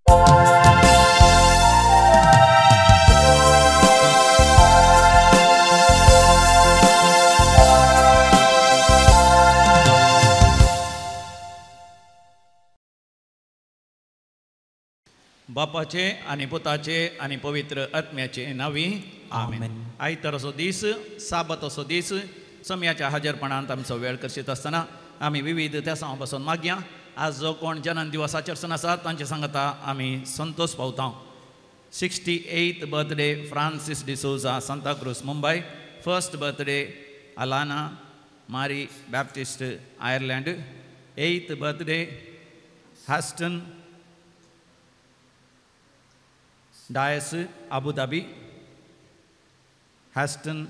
बापाचे आणि पुताचे आणि पवित्र आत्म्याचे नावी आमेन. आयतार असो दीस, साबत असो दीस, समयाच्या हजरपणांत आमचो वेळ करशीत आसतना आमी विविध त्या बसून मागया. आज जो कोण जन्म दिवस आचरसन आसात तांचे सांगता आमी संतोष पावता. 68th birthday Francis D'Souza, Santa Cruz, Mumbai. 1st birthday Alana Mari Baptist, Ireland. 8th birthday Haston Dias, Abu Dhabi. Haston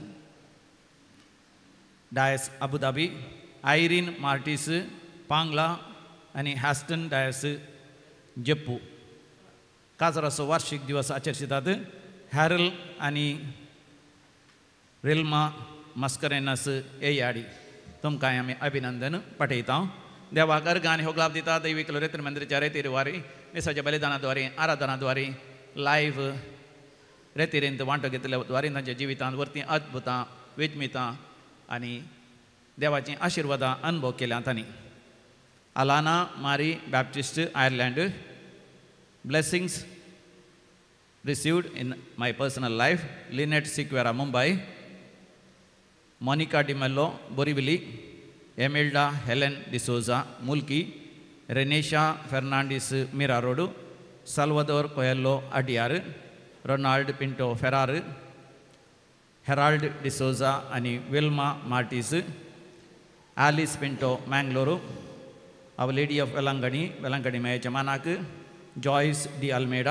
Dias, Abu Dhabi. Irene Martis, Pangala आणि हॅस्टन डायस, जप्पू. काजराचो वार्षिक दिवस आचरशितात. हॅरल आणि रिल्मा मस्करेनस एयाडी. तुमकां आमी अभिनंदन पाठयता. देवाक अर्गान हो लाभ दिता. दैवीक रेत्र मंदिराच्या रेतीरवारी मिसाच्या बलिदानाद्वारे, आराधनाद्वारे, लायव्ह रेतीरेंत वांटो घेतल्या द्वारे तांच्या जिवितांत वर्ती अद्भुतां, विस्मितां आणि देवाची आशिर्वादां अनुभव केल्या तांणी. Alana Mari Baptist, Ireland. Blessings received in my personal life. Lynette Siquera, Mumbai. Monica Di Mello, Borivali. Emelda Helen D'Souza, Mulki. Renisha Fernandez, Mirarodu. Salvador Coelho, Adiar. Ronald Pinto Ferrar. Herald D'Souza and Wilma Martis. Alice Pinto, Mangalore. Our Lady of Velangani, Velangani Maya Jamanak. Joyce Di Almeida.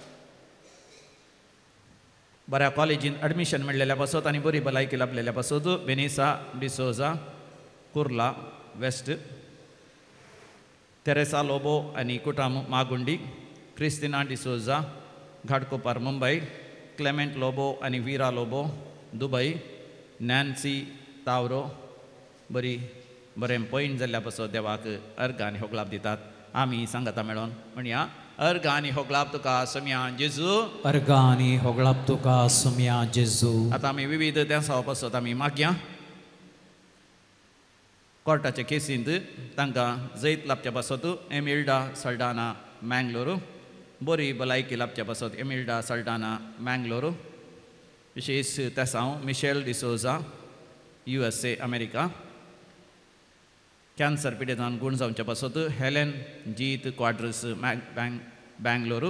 बऱ्या कॉलेजीन admission मिळलेल्या पासत आणि बरी भलायकी लाभलेल्या पासत Benisa D'Souza, Kurla west. Teresa Lobo आणि कुटाम मागुंडी. क्रिस्टिना डिसोजा, घाटकोपर, मुंबई. क्लेमेंट लोबो आणि वीरा लोबो, दुबई. नॅन्सी तावरो. बरें पॉइंट जाल्ल्या पासत देवाक अर्गान हो लाभ दितात. आमी सांगता मेळोन म्हणया, अर्गानी होगलाब तुका सम्या जेजू. अर्गानी होगलाब तुका सम्या जेजू. आता आमी विविध त्या पासत आमी मागया. कोर्टाच्या केसींत तांकां जैत लाभच्या पासत एमिल्डा सल्डाना, मँगलोरू. बरी भलायकी लाभच्या पासत एमिल्डा सल्डाना, मँगलोरू. विशेष त्या Michelle D'Souza, USA, America. Cancer पिडेतान गुण जावच्या पासत हेलेन जीत क्वाड्रस, बँगलोरू.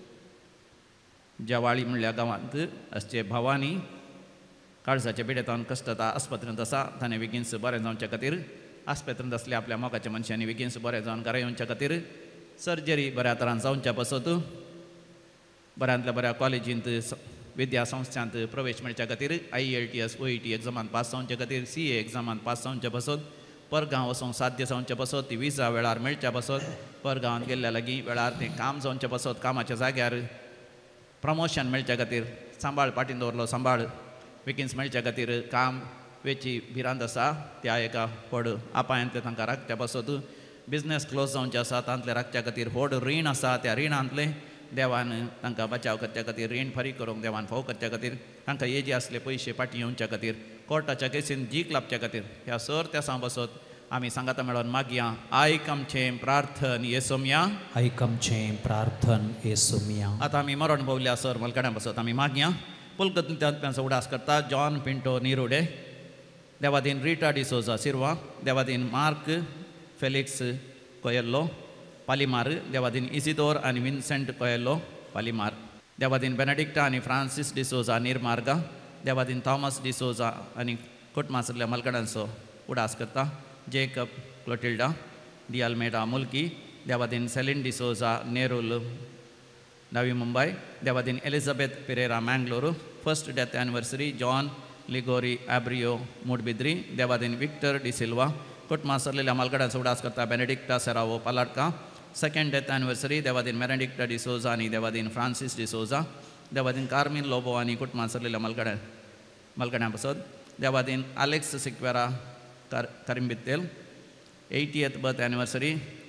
जवाळी म्हणल्या गांवांत असचे भवानी काळजाच्या पिडेतान कश्टता आस्पत्रेंत आसा. ताणें बेगीनच बरें जावच्या खातीर आस्पत्रेंत आसल्या आपल्या मोगाच्या मनशांनी बेगीनच बरें जावन घरा येवच्या खातीर सर्जरी बऱ्या तरान जावच्या पासत बऱ्यांतल्या बऱ्या कॉलेजींत विद्या संस्थांत प्रवेश मेळच्या खातीर IELTS OET एग्जामांत पास जावच्या खातीर CA एग्जामांत पास जावच्या पासत परगांव वचूंक साध्य जावच्या पासत ती विजा वेळार मेळच्या पासत परगांवांत गेल्ल्या लागीं वेळार तें काम जावच्या पासत कामाच्या जाग्यार प्रमोशन मेळच्या खातीर सांबाळ पाटीन दवरलो सांबाळ बेगीनच मेळच्या खातीर काम वेची भिरांत आसा. त्या एका व्हड आपायांतले तांकां राखच्या पासत बिझनेस क्लोज जावचें आसा तांतले राखच्या खातीर व्हड रीण आसा. त्या रिणांतले देवान तांकां बचाव करच्या खातीर रीण फारीक करूंक देवान फाव करच्या खातीर तांकां येजी आसले पयशे फाटीं येवच्या खातीर कोर्टाच्या केसीन जीक लाभच्या खातीर ह्या सर त्या बसत आमी सांगाता मेळोन मागया. आयकमचें प्रार्थन येसोम्या. आयकमचें प्रार्थन येसोम्या. आतां आमी मरण भोवल्या सर मलकड्या बसत आमी मागया. पुलकत्यांचो उडास करता जॉन पिंटो निरोडे. देवादीन रिटा डिसोजा, सिरवा. देवादीन मार्क फेलिक्स कोयेल्लो, पालिमार. देवादीन इसिदोर आनी विन्सेंट कोयेल्लो, पालिमार. देवादीन बेनेडिक्टा आनी फ्रांसीस डिसोजा, निर्मार्गा. देवादीन थॉमस डिसोजा आनी कुटमासल्या मलकड्यांचो उडास करता. जेकब क्लोटिल्डा डी अल्मेडा, मुल्की. देवादीन सेलिन डिसोजा, नेरूल, नवी मुंबई. देवादीन Elizabeth Pereira, Mangaluru. First death anniversary John Ligory Abreo, Moodbidri. देवादीन विक्टर डी सिल्वा, कुटमासरलेल्या मलकड्यांचो उडास करता. Benedicta Serrao, Paladka. Second death anniversary देवादीन मेरेडिक्टा डिसोजा आनी देवादीन फ्रांसीस डिसोजा. देवादीन कार्मिन लोबो आनी कुटमासरलेल्या मलकड्यां पासत. देवादीन Alex Sequeira Karimbettel. 80th birth anniversary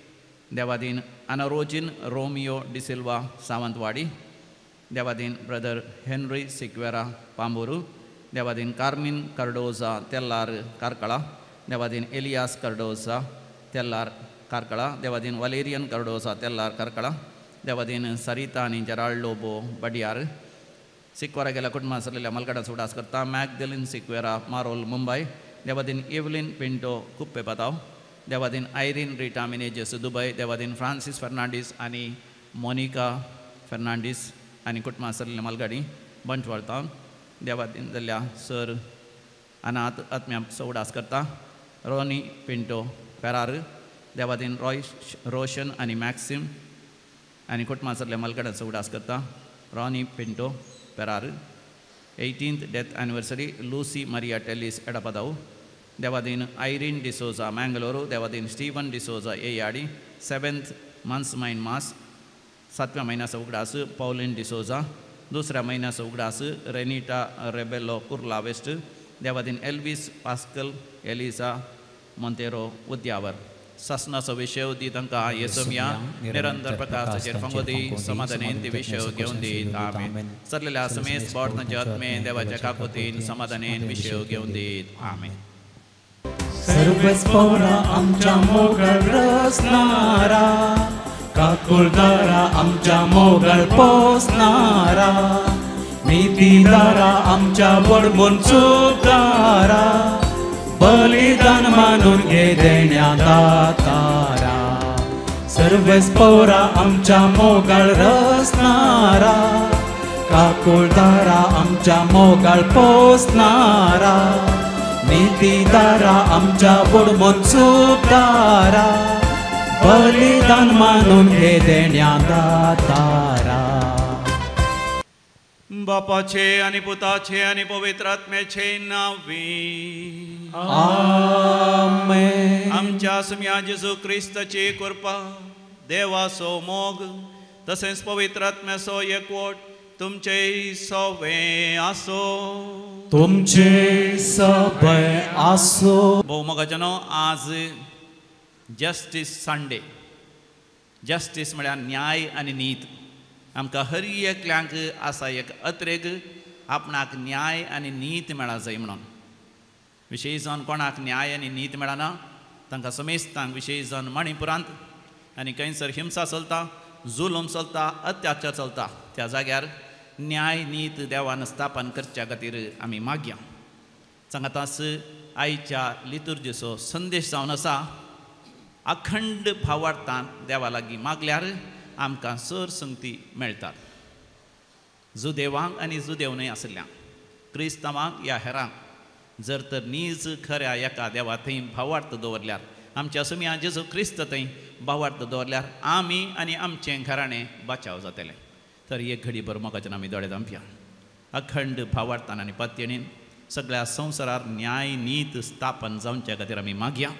देवादीन अनारोजिन रोमियो डिसिल्वा सावंतवाडी, देवादीन ब्रदर हेनरी सिक्वेरा पांबोरू, देवादीन कार्मिन कार्डोजा तेल्लार कारकळा, देवादीन एलियास कार्डोजा तेल्लार कारकळा, देवादीन वलेरियन कार्डोजा तेल्लार कारकळा, देवादीन सरिता आणि जराल्डोबो बडियार, सिक्वेरा गेल्या कुटुंबात असलेल्या मलगडा उडास करता मॅगदलिन सिक्वेरा मारोल मुंबई, देवादीन इव्हलिन पिंटो कुप्पे पताव, देवादीन आयरीन रिटा मिनेजेस दुबय, देवादीन फ्रांसिस फर्नांडीस आणि मोनिका फर्नांडीस आणि कुटुंबात असलेल्या मलगाडी बंटवाळता, देवादीन जाल्ल्या सर अनाथ आत्म्या उडास करता रोनी पिंटो फेरार, देवादीन रोशन आणि मॅक्सिम आणि कुटुंबात असलेल्या मलगड्याचो उडास करता Ronnie Pinto Perar. 18th death anniversary Lucy Maria Tellis Edapadavu, देवादीन आयरीन डिसोजा मँगलोरू, देवादीन स्टीवन डिसोजा एयाडी, 7th मंथ्स माइन मास 7व्या महिन्याचा उगडास पॉलिन डिसोजा, 2ऱ्या महिन्याचा उगडास रेनिटा रेबेलो कुर्ला वेस्ट, देवादीन एल्विस पास्कल एलिसा मोंतेरो उद्यावर. ससनाचो विषय दी तांकां येसोमिया निरंतर प्रकाशाचेर फंगोदी समाधानेन ती विषय घेवन दीत. आमेन. सरलेल्या समेत बोडनाचे आत्मे देवाच्या काकुतीन समाधानेन विषय घेवन दीत. आमेन. सर्वच पौरा आमच्या मोगल रचणारा, काकुळदारा आमच्या मोगल पोसणारा, नीतीदारा आमच्या बडबून चुकदारा, बलिदान मानून घे देण्यात तारा. सर्वच पौरा आमच्या मोगल रचणारा, काकुळदारा आमच्या मोगल पोसणारा, नीतीदारा आमच्या बुडबून चुकदारा, बलिदान मानून घे देण्यात तारा. बापाचे आणि पुताचे आणि पवित्र आत्म्याचे नावी आमेन. आमच्या सुम्या जेजू ख्रिस्ताची कृपा, देवाचो मोग तसेच पवित्र आत्म्याचो एकवट तुमचे सवे आसो. तुमचे सभय आसो. भोवमोगाच्यानो आज जस्टीस संडे. जस्टीस म्हळ्यार न्याय आनी नीत. आमकां हर एकल्यांक आसा एक अत्रेक आपणाक न्याय आनी नीत मेळा जाय म्हणून. विशेश जावन कोणाक न्याय आनी नीत मेळना तांकां समेस्तांक विशेश जावन मणिपुरांत आनी खंयसर हिंसा चलता, जुलूम चलता, अत्याचार चलता, त्या जाग्यार न्याय नीत देवान स्थापन करच्या खातीर आमी मागया. सांगातास आयच्या लितुर्जीचो संदेश जावन आसा अखंड भावार्थान देवा लागीं मागल्यार आमकां सर संगती मेळटात. जुदेवांक आनी जुदेव न्हय आसल्यांक, क्रिस्तांवांक या हेरांक जर तर नीज खऱ्या एका देवा थंय भावार्थ दवरल्यार, आमच्या सुम्या जेजू क्रिस्त थंय भावार्थ दवरल्यार आमी आनी आमचें घराणें बचाव जातलें. तर एक घडी भर मोगाच्यान आमी दोळे धांपया. अखंड भावार्थान आनी पत्यणीन सगळ्या संवसारार न्याय नीत स्थापन जावच्या खातीर आमी मागया.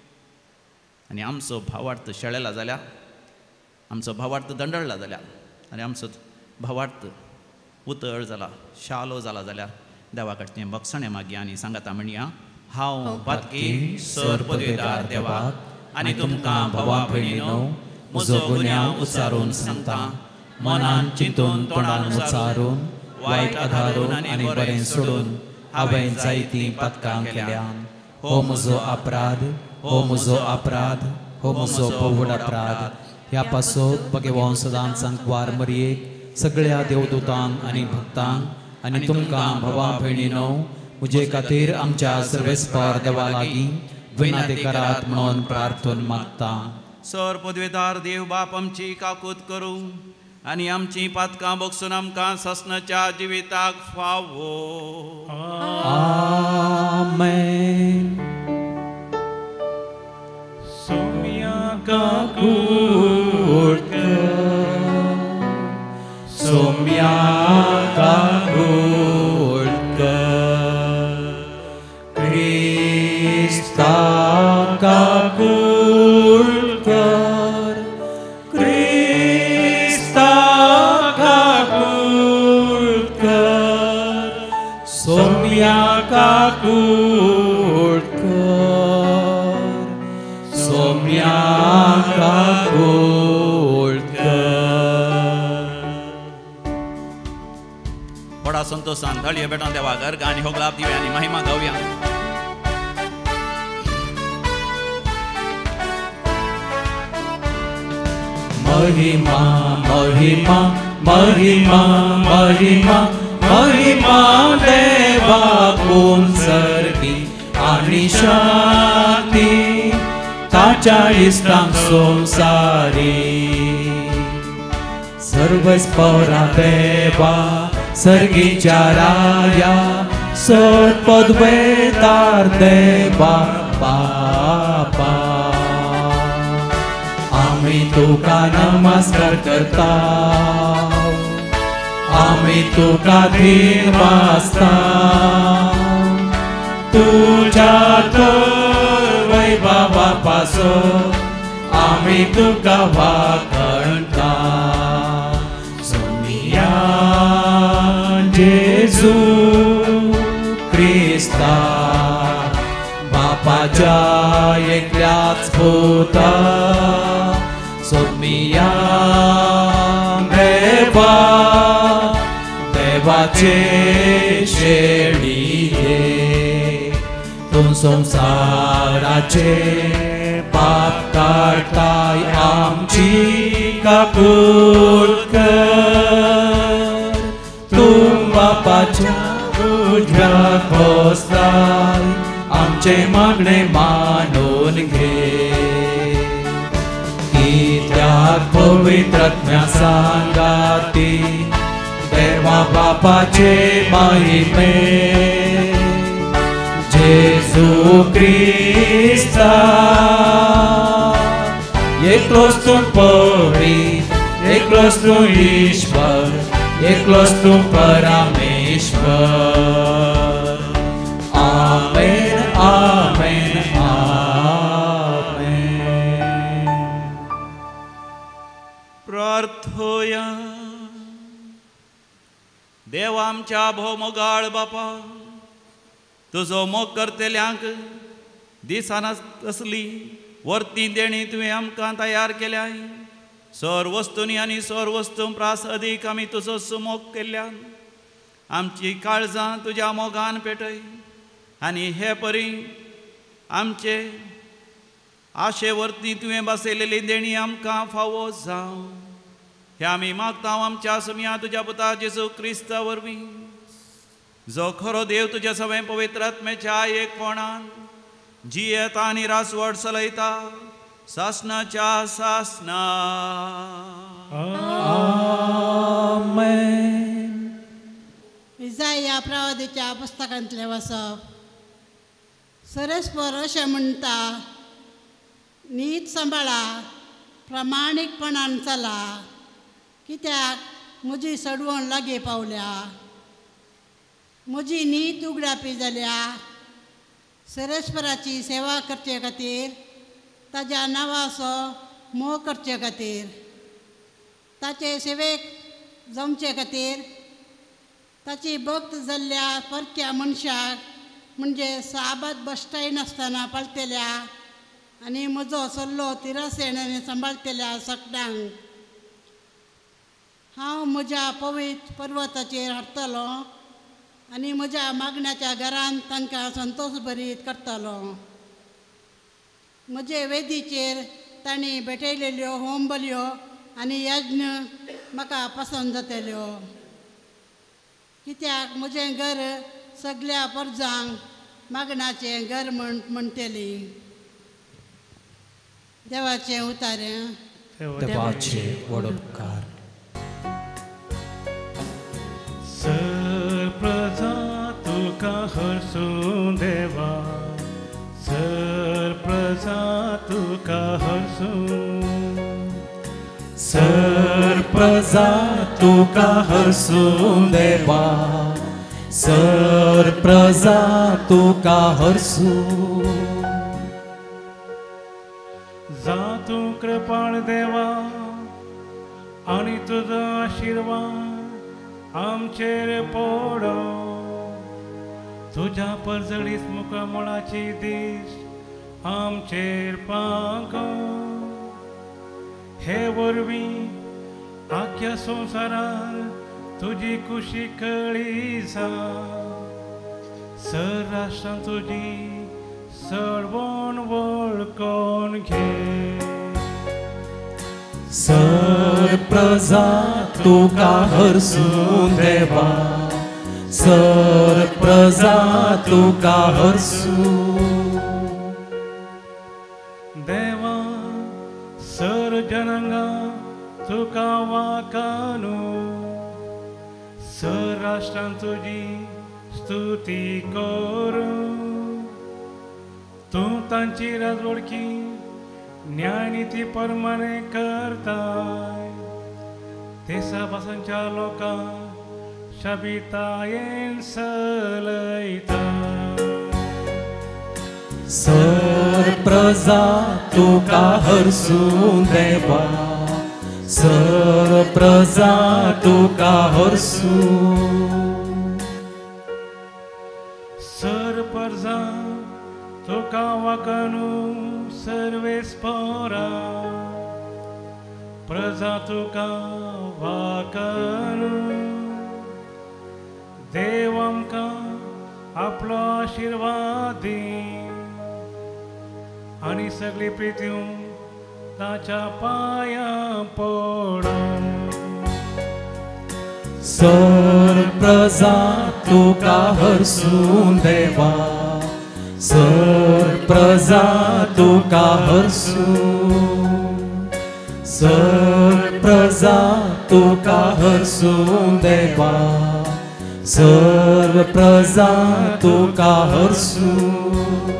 आनी आमचो भावार्थ शेळेला जाल्यार, आमचो भावार्थ दंडळला जाल्यार आनी आमचो भावार्थ उतळ जाला, शालो जाला जाल्यार देवा कडचें बक्षणें मागया आनी सांगाता म्हणया, हांव पातकी सर पदवेदार देवाक आनी तुमकां भावा भयणीनो म्हजो गुन्यांव उचारून सांगता. मनान चिंतून तोंडान उचारून, वायट आधारून आनी बरें सोडून हांवें जायतीं पातकां केल्यान. हो म्हजो अपराध, हो म्हजो अपराध, हो म्हजो पवड अपराध. ह्या पासत भगवान सदांच सांकवार मरयेक, सगळ्या देवदूतांक आनी भक्तांक आनी तुमकां भावा भयणीनो म्हजे खातीर आमच्या सर्वेस्पर देवा लागीं विनंती करात म्हणून प्रार्थना मागता. सर पदवेदार देव बाप आमची काकूत करूं आनी आमची पातकां बगसून आमकां ससनाच्या जिविताक फावो. आमेन. सोम्या सोम्या क्रिस्ता काकुळकर, क्रिस्ता काकुळकर, सोम्या काकुळकर, सोम्या काकुळकर. बडा संतोषान थळये बेटोन देवा घर गाणी होगलाप दिव्या आणि महिमा गावया. महिमा महिमा महिमा महिमा महिमा देवा कोण सर्गी आणि शांती ताच्या इष्टांक संसारी सर्वस्परा देवा सर्गीच्या राया सत्पदवेदार देवा बापा आम्ही तुका नमस्कार करता आम्ही तुका धीर वाजता तुझ्या वैभवा पासून आम्ही तुका वाखणता सोनिया जेजू क्रिस्ता बापाच्या एकल्याच पुता सोमिया देवा देवाचे शेळिये तू संसाराचे पाप काढताय आमची काकूट कर तू बापाच्या उजव्याक बसताय आमचे मागणे मानून घे कित्याक पवित्रात्म्या सांगाती देवा बापाचे महिमे जेजू क्रिस्ता एकलोच तू पवित्र एकलोच तू ईश्वर एकलोच तू परमेश्वर आमेन आमेन आमेन. प्रार्थोया. देव आमच्या भोवमोगाळ बापा तुजो मोग करतेल्यांक दिसाना असली वर्ती देणी तुवें आमकां तयार केल्याय सर वस्तूंनी आनी सर वस्तूं प्रास अदीक आमी तुजो सुमोग केल्ल्यान आमची काळजां तुज्या मोगान पेटय आनी हे परी आमचे आशे वर्ती तुवें बसयलेली देणी आमकां फावो जावं हे आमी मागता आमच्या सुमया तुज्या पुता जेजू क्रिस्ता वरवीं जो खरो देव तुज्या सगळे पवित्र आत्म्याच्या एकपणान जियेता आनी रासवड चलयता सासनाच्या सासना. आमेन. इसाया प्रवादीच्या पुस्तकांतले वचप सरस्पर अशें म्हणटा नीत सांबाळा प्रामाणीकपणान चला कित्याक म्हजी सडवण लागीं पावल्या म्हजी नीत उगडापी जाल्या सरस्पराची सेवा करचे खातीर ताज्या नांवाचो मोग करचे खातीर ताचे सेवेक जमचे खातीर ताची भक्त जाल्ल्या परक्या मनशाक म्हणजे साबाद बसताय नासतना पळतेल्या आनी म्हजो सल्लो तिरासेणांनी सांबाळतेल्या सकटांक हांव म्हज्या पवित्र पर्वताचेर हाडटलो आनी म्हज्या मागण्याच्या घरांत तांकां संतोश भरीत करतलो. म्हजे वेदीचेर तांणी भेटयलेल्यो होमबल्यो आनी यज्ञ म्हाका पसंद जातल्यो कित्याक म्हजें घर सगळ्या परजांक मागणाचें घर म्हणटली. देवाचें उतारें. देवाचे वडोपकार. सर्प्रजा तुका हरसूं देवा सर्प्रजा तुका हरसूं सर्प्रजा तुका हरसूं देवा सर्प्रजा तुका हरसूं. जा तूं कृपाळ देवा आनी तुजो आशिर्वाद आमचेर पडो तुज्या परजळीस मुखामोळाची दीस आमचेर पागो हे वरवीं आख्या संवसारांत तुझी कुशी कळीसा सर्राष्ट्रां तुझी सळवण वळखून घे सर प्रजा तुका हरसूं देवा सर प्रजा तुका हरसूं देवा सर जनांगा तुका वाकानू सर राष्ट्रां तुझी स्तुती करूं तूं तांची राजवडकी न्याय नीती परमाने करताय ते साबासांच्या लोकांक शाबितायेन सलयता सर प्रजा तुका हरसूं देवा सर प्रजा तुका हरसूं सर प्रजा तुका वाकानू सर्वेस्परा प्रजा तुका वाकानू देव आमकां आपलो आशिर्वाद दी आनी सगळी प्रित्यूं ताच्या पांयां पडूं सर प्रजा तुका हरसूं देवा सर प्रजा तुका हरसूं सर प्रजा तुका हरसूं देवा सर प्रजा तुका हरसूं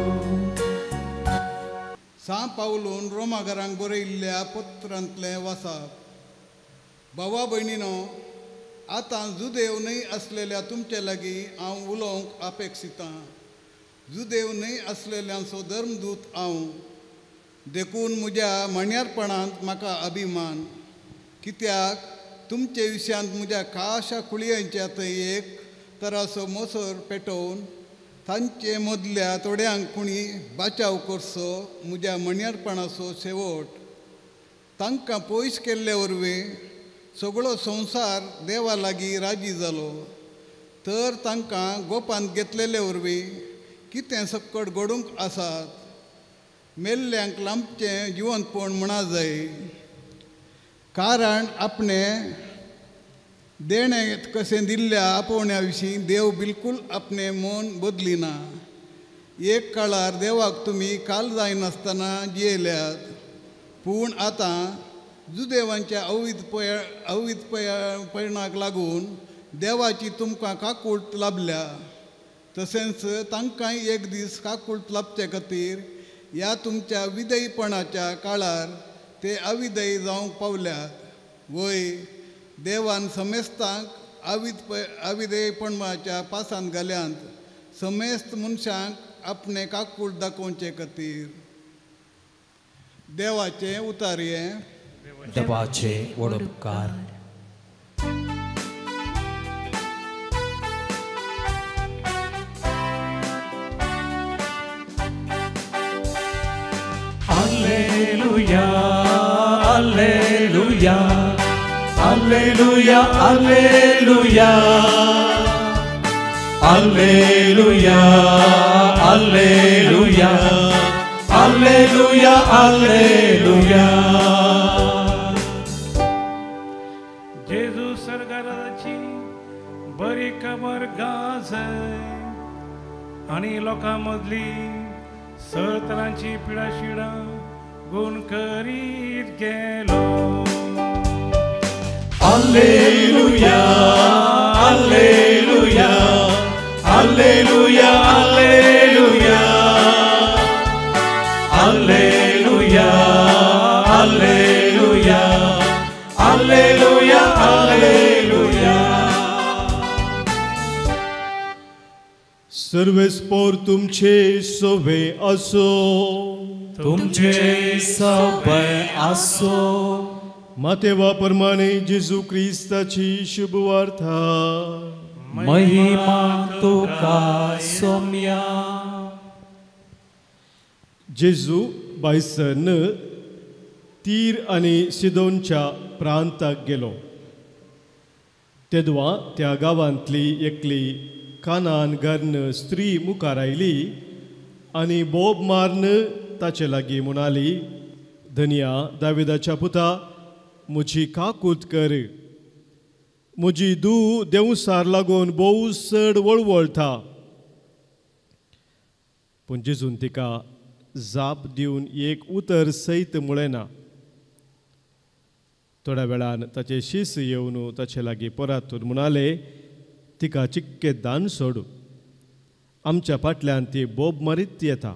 सा पावलून रोमाघरांक बरयल्ल्या पत्रांतलें वाचप भावा भयणीनो आतां जुदेव न्हय आसलेल्या तुमचे लागीं हांव उलोवंक अपेक्षितां जुदेव न्हय आसलेल्यांचो धर्मदूत हांव देखून म्हज्या म्हणयारपणांत म्हाका अभिमान कित्याक तुमचे विशयांत म्हज्या खाशा कुळयांच्या थंय एक तरासो मोसोर पेटोवन तांचे मदल्या थोड्यांक कुणी बाचाव करचो म्हज्या म्हणयारपणाचो शेवट तांकां पयस केल्ले वरवीं सगळो संवसार देवा लागीं राजी जालो तर तांकां गोपांत घेतलेले वरवीं कितें सक्कट घडूंक आसात मेल्ल्यांक लांबचें जिवंतपण म्हणा जाय कारण आपणें देणें कशें दिल्ल्या आपोवण्या विशीं देव बिलकूल आपणें मन बदलिना एक काळार देवाक तुमी काल जायनासतना जियेल्यात पूण आतां जुदेवांच्या अविधपणाक लागून देवाची तुमकां काकूळट लाभल्या तशेंच तांकांय एक दीस काकूळट लाभचे खातीर ह्या तुमच्या विधेयपणाच्या काळार ते अविधेय जावंक पावल्यात वय देवान समेस्तांक अविधेयपणाच्या पासान घाल्यांत समेस्त मनशांक आपणे काकूळट दाखोवचे खातीर देवाचें उतार्ये देवाचे वडोपकार Alleluia, Alleluia, Alleluia, Alleluia, Alleluia, Alleluia, Alleluia, Alleluia. जेजू सरकाराची बरी खबर गाजय आनी लोकां मदली सतरांची पिडाशिडां गुण करीत गेलो Alleluia, Alleluia, Alleluia, Alleluia, Alleluia, Alleluia, Alleluia, Alleluia. सर्वेस्पोर तुमचे सोवे असो तुमचे सवय आसो मातेवा प्रमाणे जेजू क्रिस्ताची शुभवार्ता महिमा तुका सोम्या. जेजू बायसन तीर आनी सिदोनच्या प्रांताक गेलो तेदवा त्या गांवांतली एकली कानान घरन स्त्री मुखार आयली आनी बोब मारन ताचे लागीं म्हणाली, धनिया दाविदाच्या पुता, म्हजी काकूत कर. म्हजी धूव देवसार लागून भोव चड वळवळटा. पूण जेजून तिका जाप दिवन एक उतर सयत म्हळेना. थोड्या वेळान ताचे शिस येवन ताचे लागीं परतून म्हणाले, तिका चिक्के दान सोड. आमच्या फाटल्यान ती बोब मारीत येता.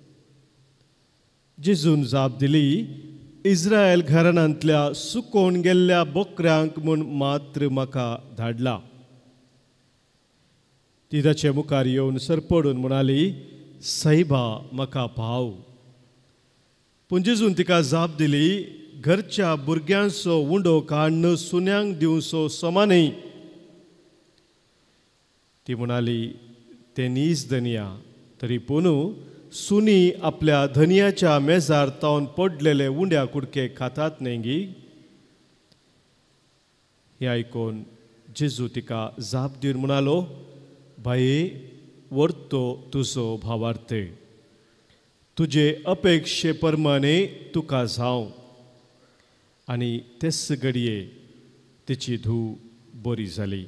जेजून जाप दिली, इस्रायल घराण्यांतल्या सुकोवन गेल्ल्या बोकऱ्यांक म्हूण मात्र म्हाका धाडला. ती ताचे मुखार येवन सरपडून म्हणाली, साहिबा म्हाका पाव. पूण जेजून तिका जाप दिली, घरच्या भुरग्यांचो उंडो काडून सुन्यांक दिवचो समानय. ती म्हणाली, ते नीज धनिया, तरी पूण सुनी आपल्या धनियाच्या मेजार तावन पडलेले उंड्या कुडके खातात न्ही. हे आयकून जेजू तिका जाप दिवन म्हणालो, बाये, व्हरतो तुजो भावार्थ. तुजे अपेक्षे प्रमाणे तुका जावं. आनी तेच घडये तिची धूव बरी जाली.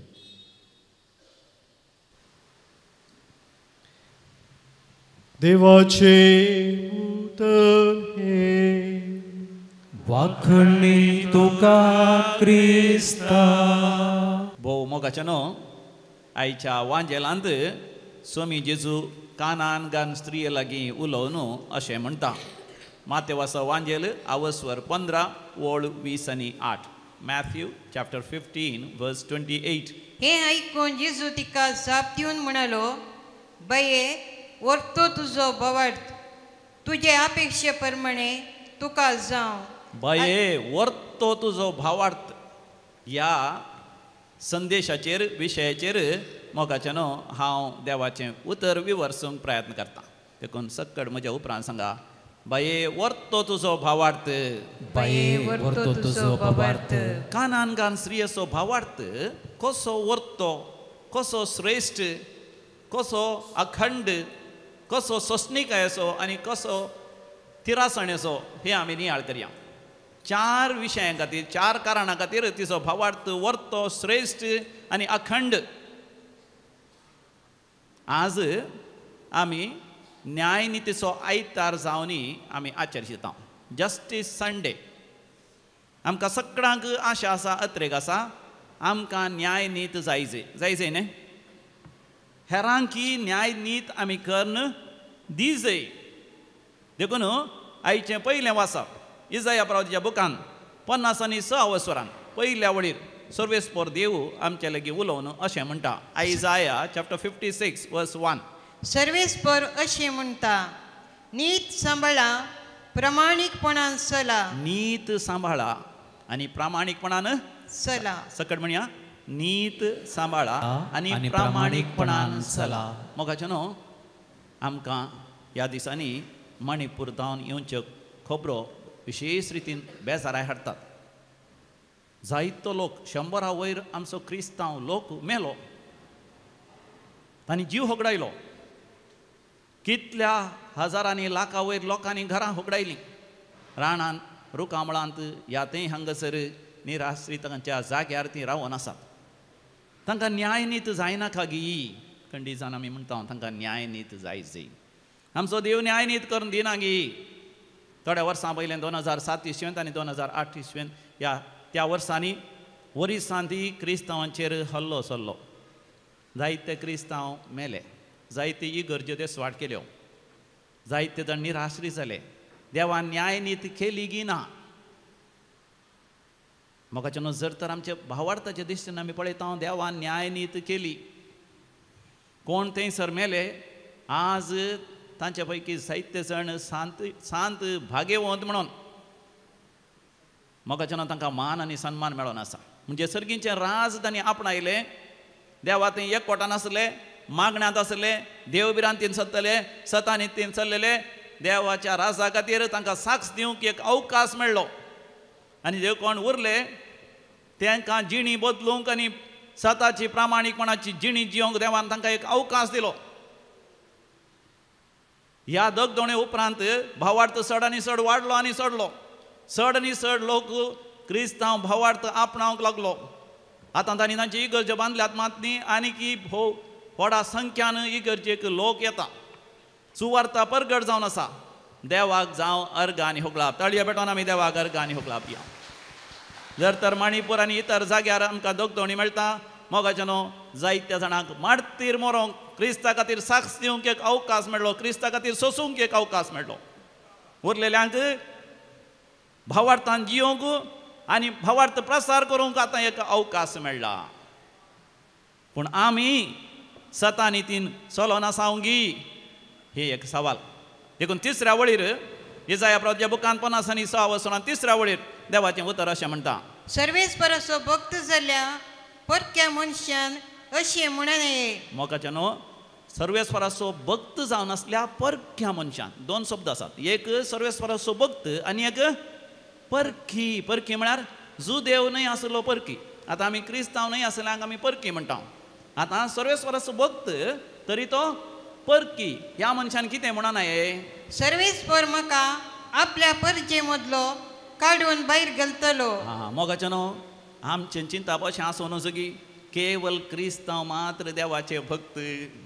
देवाचे उतर हे. वाखणी तुका क्रिस्ता. भोव मोगाचे न्हू, आयच्या वांजेलांत स्वामी जेजू कानान घान स्त्रिये लागीं उलोवन अशें म्हणटा. मातेवाचो वांजेल आवस्वर 15 ओळ 20 आनी 8. मॅथ्यू चॅप्टर 15 वर्स 28. हे आयकून जेजू तिका जाप दिवन म्हणालो, बाये, व्हरतो तुजो भावार्थ. तुजे अपेक्षे प्रमाणे तुका जावं. बाये, व्हरतो तुजो भावार्थ. ह्या संदेशाचेर विशयाचेर मोगाचे न्हू हांव देवाचें उतर विवरसूंक प्रयत्न करतां. देखून सक्कड म्हज्या उपरांत सांगा, बाये, व्हरतो तुजो भावार्थ. बाये, व्हरतो तुजो भावार्थ. कानान घान स्त्रियेचो भावार्थ कसो व्हरतो, कसो श्रेश्ठ, कसो अखंड, कसो सोसणीकायेचो आनी कसो तिरासणेचो, हे आमी नियाळ करया. 4 विशयां खातीर, 4 कारणां खातीर तिचो भावार्थ व्हरतो, श्रेश्ठ आनी अखंड. आज आमी न्यायनितीचो आयतार जावनी आमी आचरता. Justice Sunday. आमकां सगळ्यांक आशा आसा, अत्रेक आसा, आमकां न्याय नीत जायचे न्ही. हेरांकी न्याय नीत आमी करन दिजय. देखून आयचें पयलें वाचप इजाया प्रवादीच्या बुकान 50 आनी 6 वसरान पयल्या वळीर सर्वेस्पोर देव आमचे लागीं उलोवन अशें म्हणटा. आयजाया चॅप्टर 56 वर्स 1. सर्वेस्पर अशें म्हणटा, नीत सांबाळा, प्रामाणीकपणान चला. नीत सांबाळा आनी प्रामाणीकपणान चला. सकट म्हणया, नीत सांबाळा आनी आनी प्रामाणीकपणान प्रामाणीकपणान चला. मोगाचे न्हू, आमकां ह्या दिसांनी मणिपूर जावन येवच्यो खबरो विशेश रितीन बेजाराय हाडटात. जायतो लोक 100 वयर आमचो क्रिस्तांव लोक मेलो, तांणी जीव होगडायलो. कितल्या हजारांनी लाखां वयर लोकांनी घरां होगडायलीं. रानांत, रुखामळांत, यातय हांगासर निराश्रितांच्या जाग्यार तीं रावन आसात. तांकां न्याय नीत जायना खागी. खंडीजान आमी म्हणटा तांकां न्याय नीत जायचे. आमचो देव न्याय नीत करून दिना गी. थोड्या वर्सां पयलें 2007 इस्वेंत आनी 2008 इस्वेंत त्या वर्सांनी ओरिसांती क्रिस्तांवांचेर हल्लो चल्लो. जायते क्रिस्तांव मेले, जायते इगर्ज्यो देसवाट केल्यो, जायते जाण निराश्री जाले. देवान न्याय नीत केली गी ना. मोगाचे न्हू, जर तर आमचे भावार्थाचे दिश्टीन आमी पळयता देवान न्याय नीत केली. कोण थंयसर मेले, आज तांचे पैकी जायते जण सांत भाग्यवंत म्हणून मोगाचे न्हू तांकां मान आनी सन्मान मेळोन आसा. म्हणजे सर्गींचे राज तांणी आपणायले. देवा थंय एकवटान आसले, मागण्यांत आसले, देवबिरांतीन सत्तले, सतानितीन चल्लेले. देवाच्या राजा खातीर तांकां साक्ष दिवंक एक अवकाश मेळ्ळो. आनी जे कोण उरले तांकां जिणी बदलूंक आनी स्वताची प्रामाणिकपणाची जिणी जियोंक देवान तांकां एक अवकाश दिलो. ह्या दगदोणे उपरांत भावार्थ चड आनी चड वाडलो आनी चडलो. चड आनी चड लोक क्रिस्तांव भावार्थ आपणावंक लागलो. आतां तांणी तांची इगर्ज बांदल्यात मात न्ही आनीक व्हडा संख्यान इगर्जेक लोक येता. सुवार्ता परगट जावन आसा. देवाक जावं अर्घ आनी होगलाप. ताळयो पेटोवन आमी देवाक अर्घ आनी होगलाप या. जर तर मणिपूर आनी इतर जाग्यार आमकां दगदोणी मेळटा मोगाचे न्हू जायत्या जाणांक मारतीर मरोंक क्रिस्ता खातीर साक्ष दिवंक एक अवकाश मेळ्ळो. क्रिस्ता खातीर सोंसूंक एक अवकाश मेळ्ळो. उरलेल्यांक भावार्थान जियोंक आनी भावार्थ प्रसार करूंक आतां एक अवकाश मेळ्ळा. पूण आमी सता नितीन चलोन आसावंगी ही एक सवाल. देखून तिसऱ्या वळीर इसाया प्रवक्त्या बुकांत 56 वचनांत तिसऱ्या वळीर देवाचें उतर अशें म्हणटा. सर्वेस्पराचो भक्त जाल्या परक्या मनशान अशें म्हणू नये. मोगाचें न्हू सर्वेस्पराचो भक्त जावन आसल्या परक्या मनशान दोन शब्द आसात. एक सर्वेस्पराचो भक्त आनी एक परकी. परकी म्हळ्यार जुदेव न्हय आसलो परकी. आतां आमी क्रिस्तांव न्हय आसल्यांक आमी परकी म्हणटा. आतां सर्वेस्पराचो भक्त तरी तो परकी. ह्या मनशान कितें म्हणून नये. सर्वेस्पर म्हाका आपल्या परजे मदलो काडून भायर घालतलो. मोगाचें न्हू आमचें चिंतप अशें आसूं न्हू सगी केवल क्रिस्तांव मात्र देवाचे भक्त.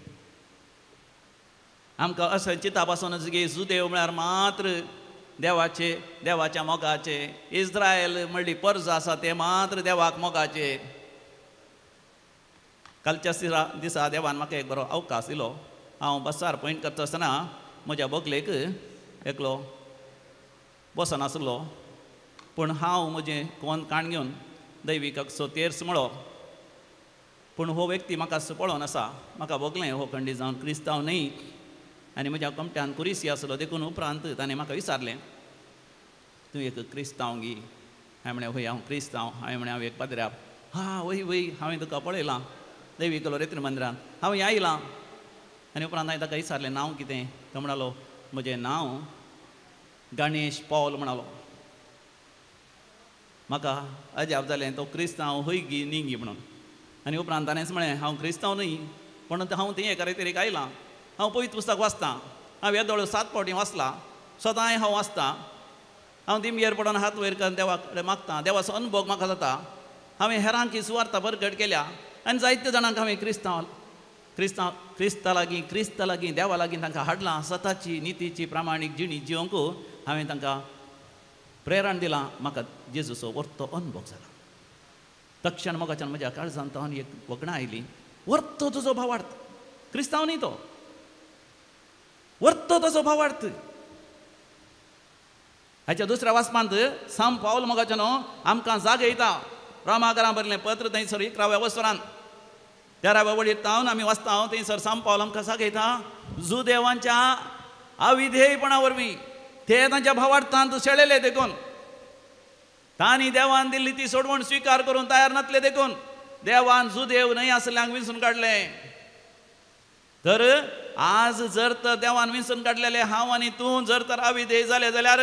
आमकां अशें चिंतप आसूं न्हू सगी जुदेव म्हळ्यार मात्र देवाच्या मोगाचे. इस्रायल म्हणली पर्ज आसा ते मात्र देवाक मोगाचे. कालच्या दिसा देवान म्हाका एक बरो अवकाश दिलो. हांव बसार पॉयंट करता आसतना म्हज्या बोगलेक एकलो बसोन आसलो. पूण हांव म्हजें कोण काण घेवन दैविकाचो तेर्स म्हळो. पूण हो व्यक्ती म्हाका पळोवन आसा. म्हाका बोगलें हो खंडी जावन क्रिस्तांव न्ही आनी म्हज्या कमट्यान कुरिसी आसलो. देखून उपरांत ताणें म्हाका विचारलें तूं एक क्रिस्तांव गी. हांवें म्हळें हय हांव क्रिस्तांव. हांवें म्हळें हांव एक पाद्र्याप. वय वय हांवें तुका पळयलां दैविकलो रेत्र मंदिरांत. हांव आयलां. आनी उपरांत हांवें ताका विचारलें नांव कितें. तो म्हणलो म्हजें नांव गणेश पौल म्हणलो. म्हाका अजाप जालें तो क्रिस्तांव हय गी न्ही गी म्हणून. आनी उपरांत ताणेंच म्हळें हांव क्रिस्तांव न्ही पूण हांव थंय एका तरेक आयलां. हांव पवित्र पुस्तक वाचतां. हांव येदोळ्यो 7 फावटी वाचलां. सदांय हांव वाचतां. हांव दिमयेर पडोन हात वयर करून देवा कडेन मागतां. देवाचो अनुभव म्हाका जाता. हांवें हेरांक ही सुवार्ता परगट केल्या आनी जायत्या जाणांक हांवें क्रिस्ता लागीं देवा लागीं तांकां हाडलां. स्वताची नितीची प्रामाणीक जिणी जियोंक हांवें तांकां प्रेरण दिलां. म्हाका जेजूचो वर्तो अनुभव जाला. तक्षण मोगाच्यान म्हज्या काळजांत आनी एक वगणां आयली. वर्तो तुजो भावार्थ. क्रिस्तांव न्ही तो. वर्तो ताचो भावार्थ. हाच्या दुसऱ्या वाचपांत सांत पावल मोगाच्यान आमकां जागयता. रोमाकारां बरयलें पत्र थंयसर 11व्या वचनांत 13व्या वळीर तावन आमी वाचता. थंयसर सांत पावल आमकां जागयता जुदेवांच्या अविधेयपणा वरवीं ते तांच्या भावार्थांत शेळयले देखून तांणी देवान दिल्ली ती सोडवण स्विकार करून तयार नासले देखून देवान जुदेव न्हय आसल्यांक विंचून काडलें. तर आज जर तर देवान विंचून काडलेले हांव आनी तूं जर तर अविधेय जाले जाल्यार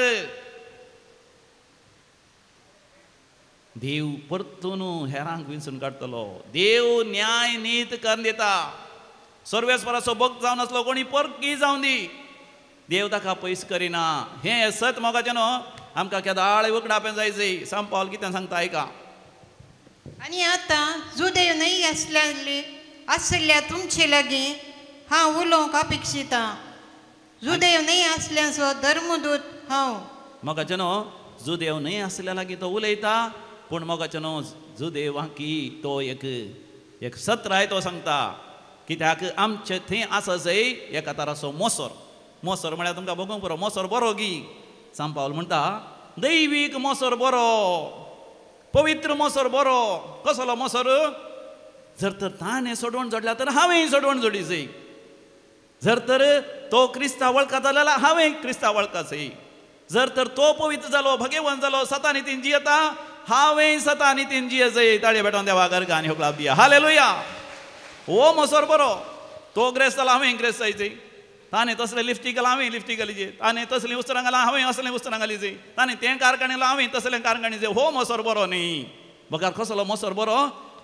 देव परतून हेरांक विंचून काडटलो. देव न्याय नीत करून दिता. सर्वेस्पराचो भक्त जावन आसलो कोणी परकी जावन दी देव ताका पयस करिना. हें सत मोगाचें न्हू आमकां केदाळ उगडापें जायचें. सांत पावल कितें सांगता आयका. आनी आतां जुदेव न्हय आसल्या तुमचे लागीं हांव उलोवंक अपेक्षिता. जुदेव न्हय आसल्याचो धर्मदूत हांव. मोगाचें न्हू जुदेव न्हय आसल्या लागीं तो उलयता. पूण मोगाचें न्हू जुदेवांकी तो एक सत्राय तो सांगता. कित्याक आमचे थंय आसा जंय एका तराचो मोसोर. मोसोर म्हळ्यार तुमकां बगूंक पुरो. मोसोर बरो गी. सांत पावल म्हणटा दैवीक मोसोर बरो. पवित्र मोसोर बरो. कसलो मोसोर. जर तर ताणें सोडवण जोडल्या तर हांवें सोडवण जोडीचें. जर तर तो क्रिस्तांव वळखता जाल्यार हांवें क्रिस्तांव वळखाचें. जर तर तो पवित्र जालो भगेवन जालो सता नितीन जियेता हांवें सता नितीन जियेचें. ताळयो पेटोवन देवाक अर्घ आनी होगलाप दिया. हालेलुया. हो मोसोर बरो. तो ग्रेस्त जाला हांवें ग्रेस्त जायचें. ताणें तसलें लिपस्टीक घाला हांवें लिपस्टीक घालीचें. ताणें तसलीं उस्तरां घाला हांवें असलें उस्तरां घालीचें. ताणें तें कारकाणें हांवें तसलें कारकाणीचें. हो मोसोर बरो न्ही. बगार कसलो मोसोर बरो.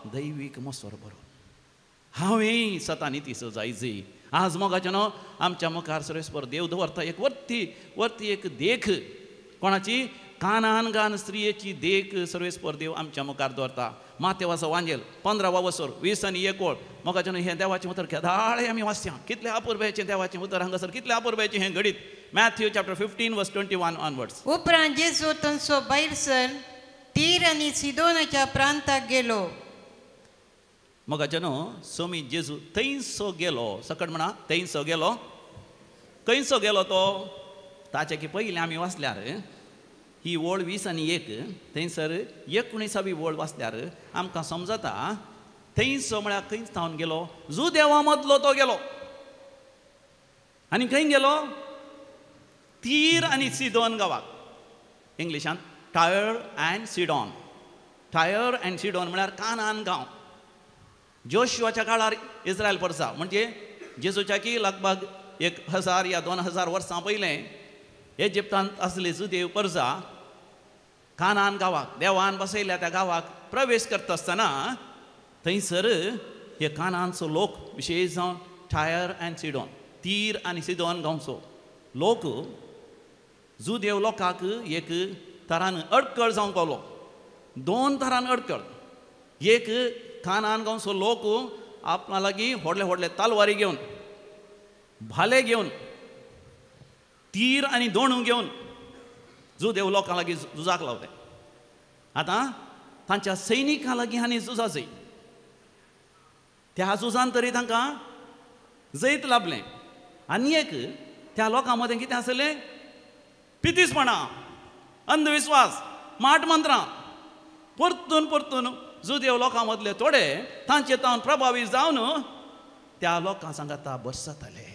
दैवीक मसोर बरो हांवें सतांनी तिसो जायची आज मोगाचे न्हू आमच्या मुखार सर्वेस्पर देव दवरता एक वर्ती एक देख कोणाची कानान गान स्त्रियेची देख सर्वेस्पर देव आमच्या मुखार दवरता मातेवाचो वांजेल 15वा वसोर 20 आनी 1 ओळ मोगाचे न्हू हें देवाचें उतर केदाळे आमी वाचया कितलें अपुरबायेचें देवाचें उतर हांगासर कितलें अपुरबायेचें हें घडीत मॅथ्यू चॅप्टर 15 वर्स 21 ऑनवर्ड्स उपरांत जेजू थंयचो भायर सर तीर आनी सिदोनाच्या प्रांताक गेलो मोगाचे न्हू सोमी जेजू थंयसो गेलो सकट म्हणा थंयसो गेलो खंयसो गेलो तो ताचे की पयलीं आमी वाचल्यार ही ओळ 20 आनी 1 थंयसर 19वी ओळ वाचल्यार आमकां समजता थंयसो म्हळ्यार खंयच थावन गेलो जो देवा मदलो तो गेलो आनी खंय गेलो तीर आनी सिदोन गांवाक इंग्लिशान टायर अँड सिडॉन म्हळ्यार कानान गांव जोशुआच्या काळार इस्रायल परसा म्हणजे जेजूच्या की लगभग 1000 या 2000 वर्सां पयलें इजिप्तांत आसली सुदेव परसा कानान गांवाक देवान बसयल्या त्या गांवाक प्रवेश करता आसतना थंयसर हे कानानचो लोक विशेश जावन टायर अँड सिडॉन तीर आनी सिदोन गांवचो लोक जुदेव लोकांक एक तरान अडकळ जावंक पावलो 2 तरान अडकळ एक कानान गांवचो लोक आपणा लागीं व्हडले तालवारी घेवन भाले घेवन तीर आनी दोणू घेवन जुदेव लोकां लागीं झुजाक लावले आतां तांच्या सैनिकां लागीं आनी झुजा जाय त्या झुजान तरी तांकां जैत लाभलें आनी एक त्या लोकां मदें कितें आसलें पितीसपणां अंधविश्वास माट मंत्रां परतून जुदेव लोकां मदले थोडे तांचे तावन प्रभावीत जावन त्या लोकां सांगाता बस जाताले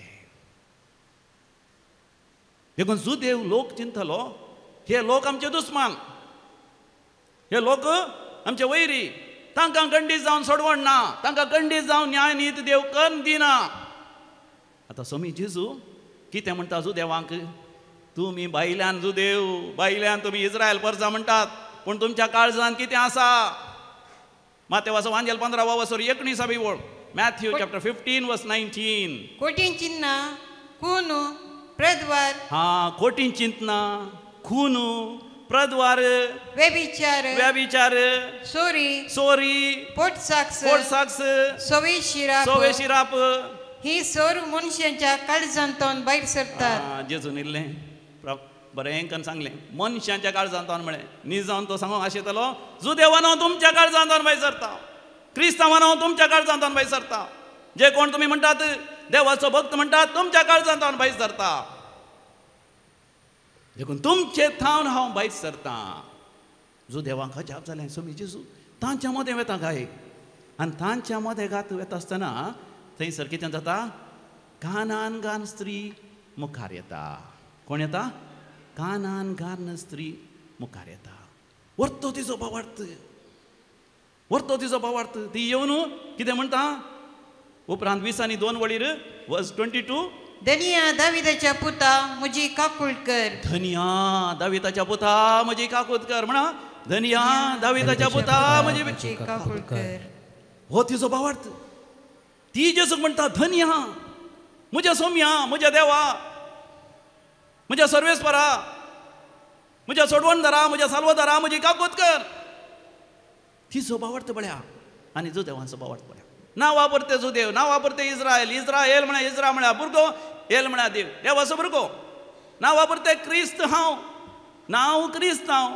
देखून जुदेव लोक चिंतलो हे लोक आमचे दुस्मान हे लोक आमचे वैरी तांकां गंडीत जावन सोडवण ना तांकां गंडीत जावन न्याय नीत देव करून दिना आतां सोमी जेजू कितें म्हणटा जुदेवांक तुमी बायल्यान जुदेव बायल्यान तुमी इस्रायल परजा म्हणटात पूण तुमच्या काळजांत कितें आसा मातेवाचो वांजेल 15वा वसोर 19वी ओळ मॅथ्यू चॅप्टर 15 वर्स 19 कोटीं चिन्ना खून प्रद्वार कोटीं चिंतना खून प्रद्वार व्यभिचार चोरी पोटसाक्स सोवेशिराप ही सोर मनशांच्या काळजांतून भायर सरतात जेजून इल्लें बरें करून सांगलें मनशांच्या काळजांतून म्हळें निजावन तो सांगूंक आशिल्लो जुदेवान हांव तुमच्या काळजांतून भायर सरता क्रिस्तांवान हांव तुमच्या काळजांतून भायर सरता जे कोण तुमी म्हणटात देवाचो भक्त म्हणटात तुमच्या काळजांतून भायर सरता देखून तुमचे थावन हांव भायर सरता जुदेवांक अजाप जालें सोमी जेजू तांच्या मदें वेता गाय आनी तांच्या मदें गात वेता आसतना थंयसर कितें जाता कानान गान स्त्री मुखार येता कोण येता कानान गान स्त्री मुखार येता व्हरतो तिचो भावार्थ ती येवन कितें म्हणटा उपरांत 20 आनी 2 वळीर वर्स 22 धनिया दाविदाच्या पुता म्हजी काकूळ कर धनिया दाविदाच्या पुता म्हजी काकूळ कर म्हणा धनिया दाविदाच्या पुता म्हजी काकूळ कर हो तिचो भावार्थ ती जेजूक म्हणटा धन्य म्हज्या सोम्या म्हज्या देवा म्हज्या सर्वेस्परा म्हज्या सोडवणदारा म्हज्या साल्वदारा म्हजी काकूत कर तिचो भावार्थ बळ्या आनी जुदेवांचो भावार्थ बळ्या ना वापरते जुदेव ना वापरते इस्रायल म्हळ्या इस्रा म्हळ्या भुरगो एल म्हळ्या देव देवाचो भुरगो ना वापरते क्रिस्त हांव क्रिस्त हांव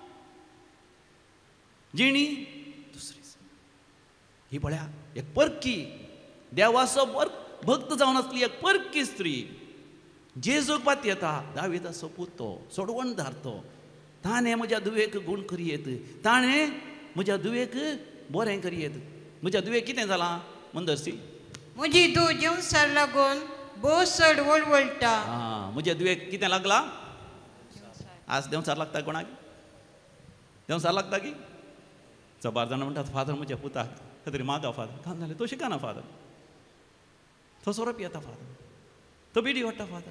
जिणी दुसरी ही बळ्या एक परकी देवाचो भक्त जावन आसली एक परकी स्त्री जेजूक पात येता दाविदाचो पुतो सोडवणदार तो ताणें म्हज्या दुवेक गूण करियेत ताणें म्हज्या दुवेक बरें करियेत म्हज्या दुवेक कितें जालां मंदरसी म्हजी धूव जेवसार लागून भोव चड वळवळटा म्हज्या दुवेक कितें लागला आज देवचार लागता कोणाक देवचार लागता की 4 जाणां म्हणटात फादर म्हज्या पुताक खंय तरी मागा फादर काम जालें तो शिकना फादर तो सोरोप येता फादर तो बिडी वाडटा फादर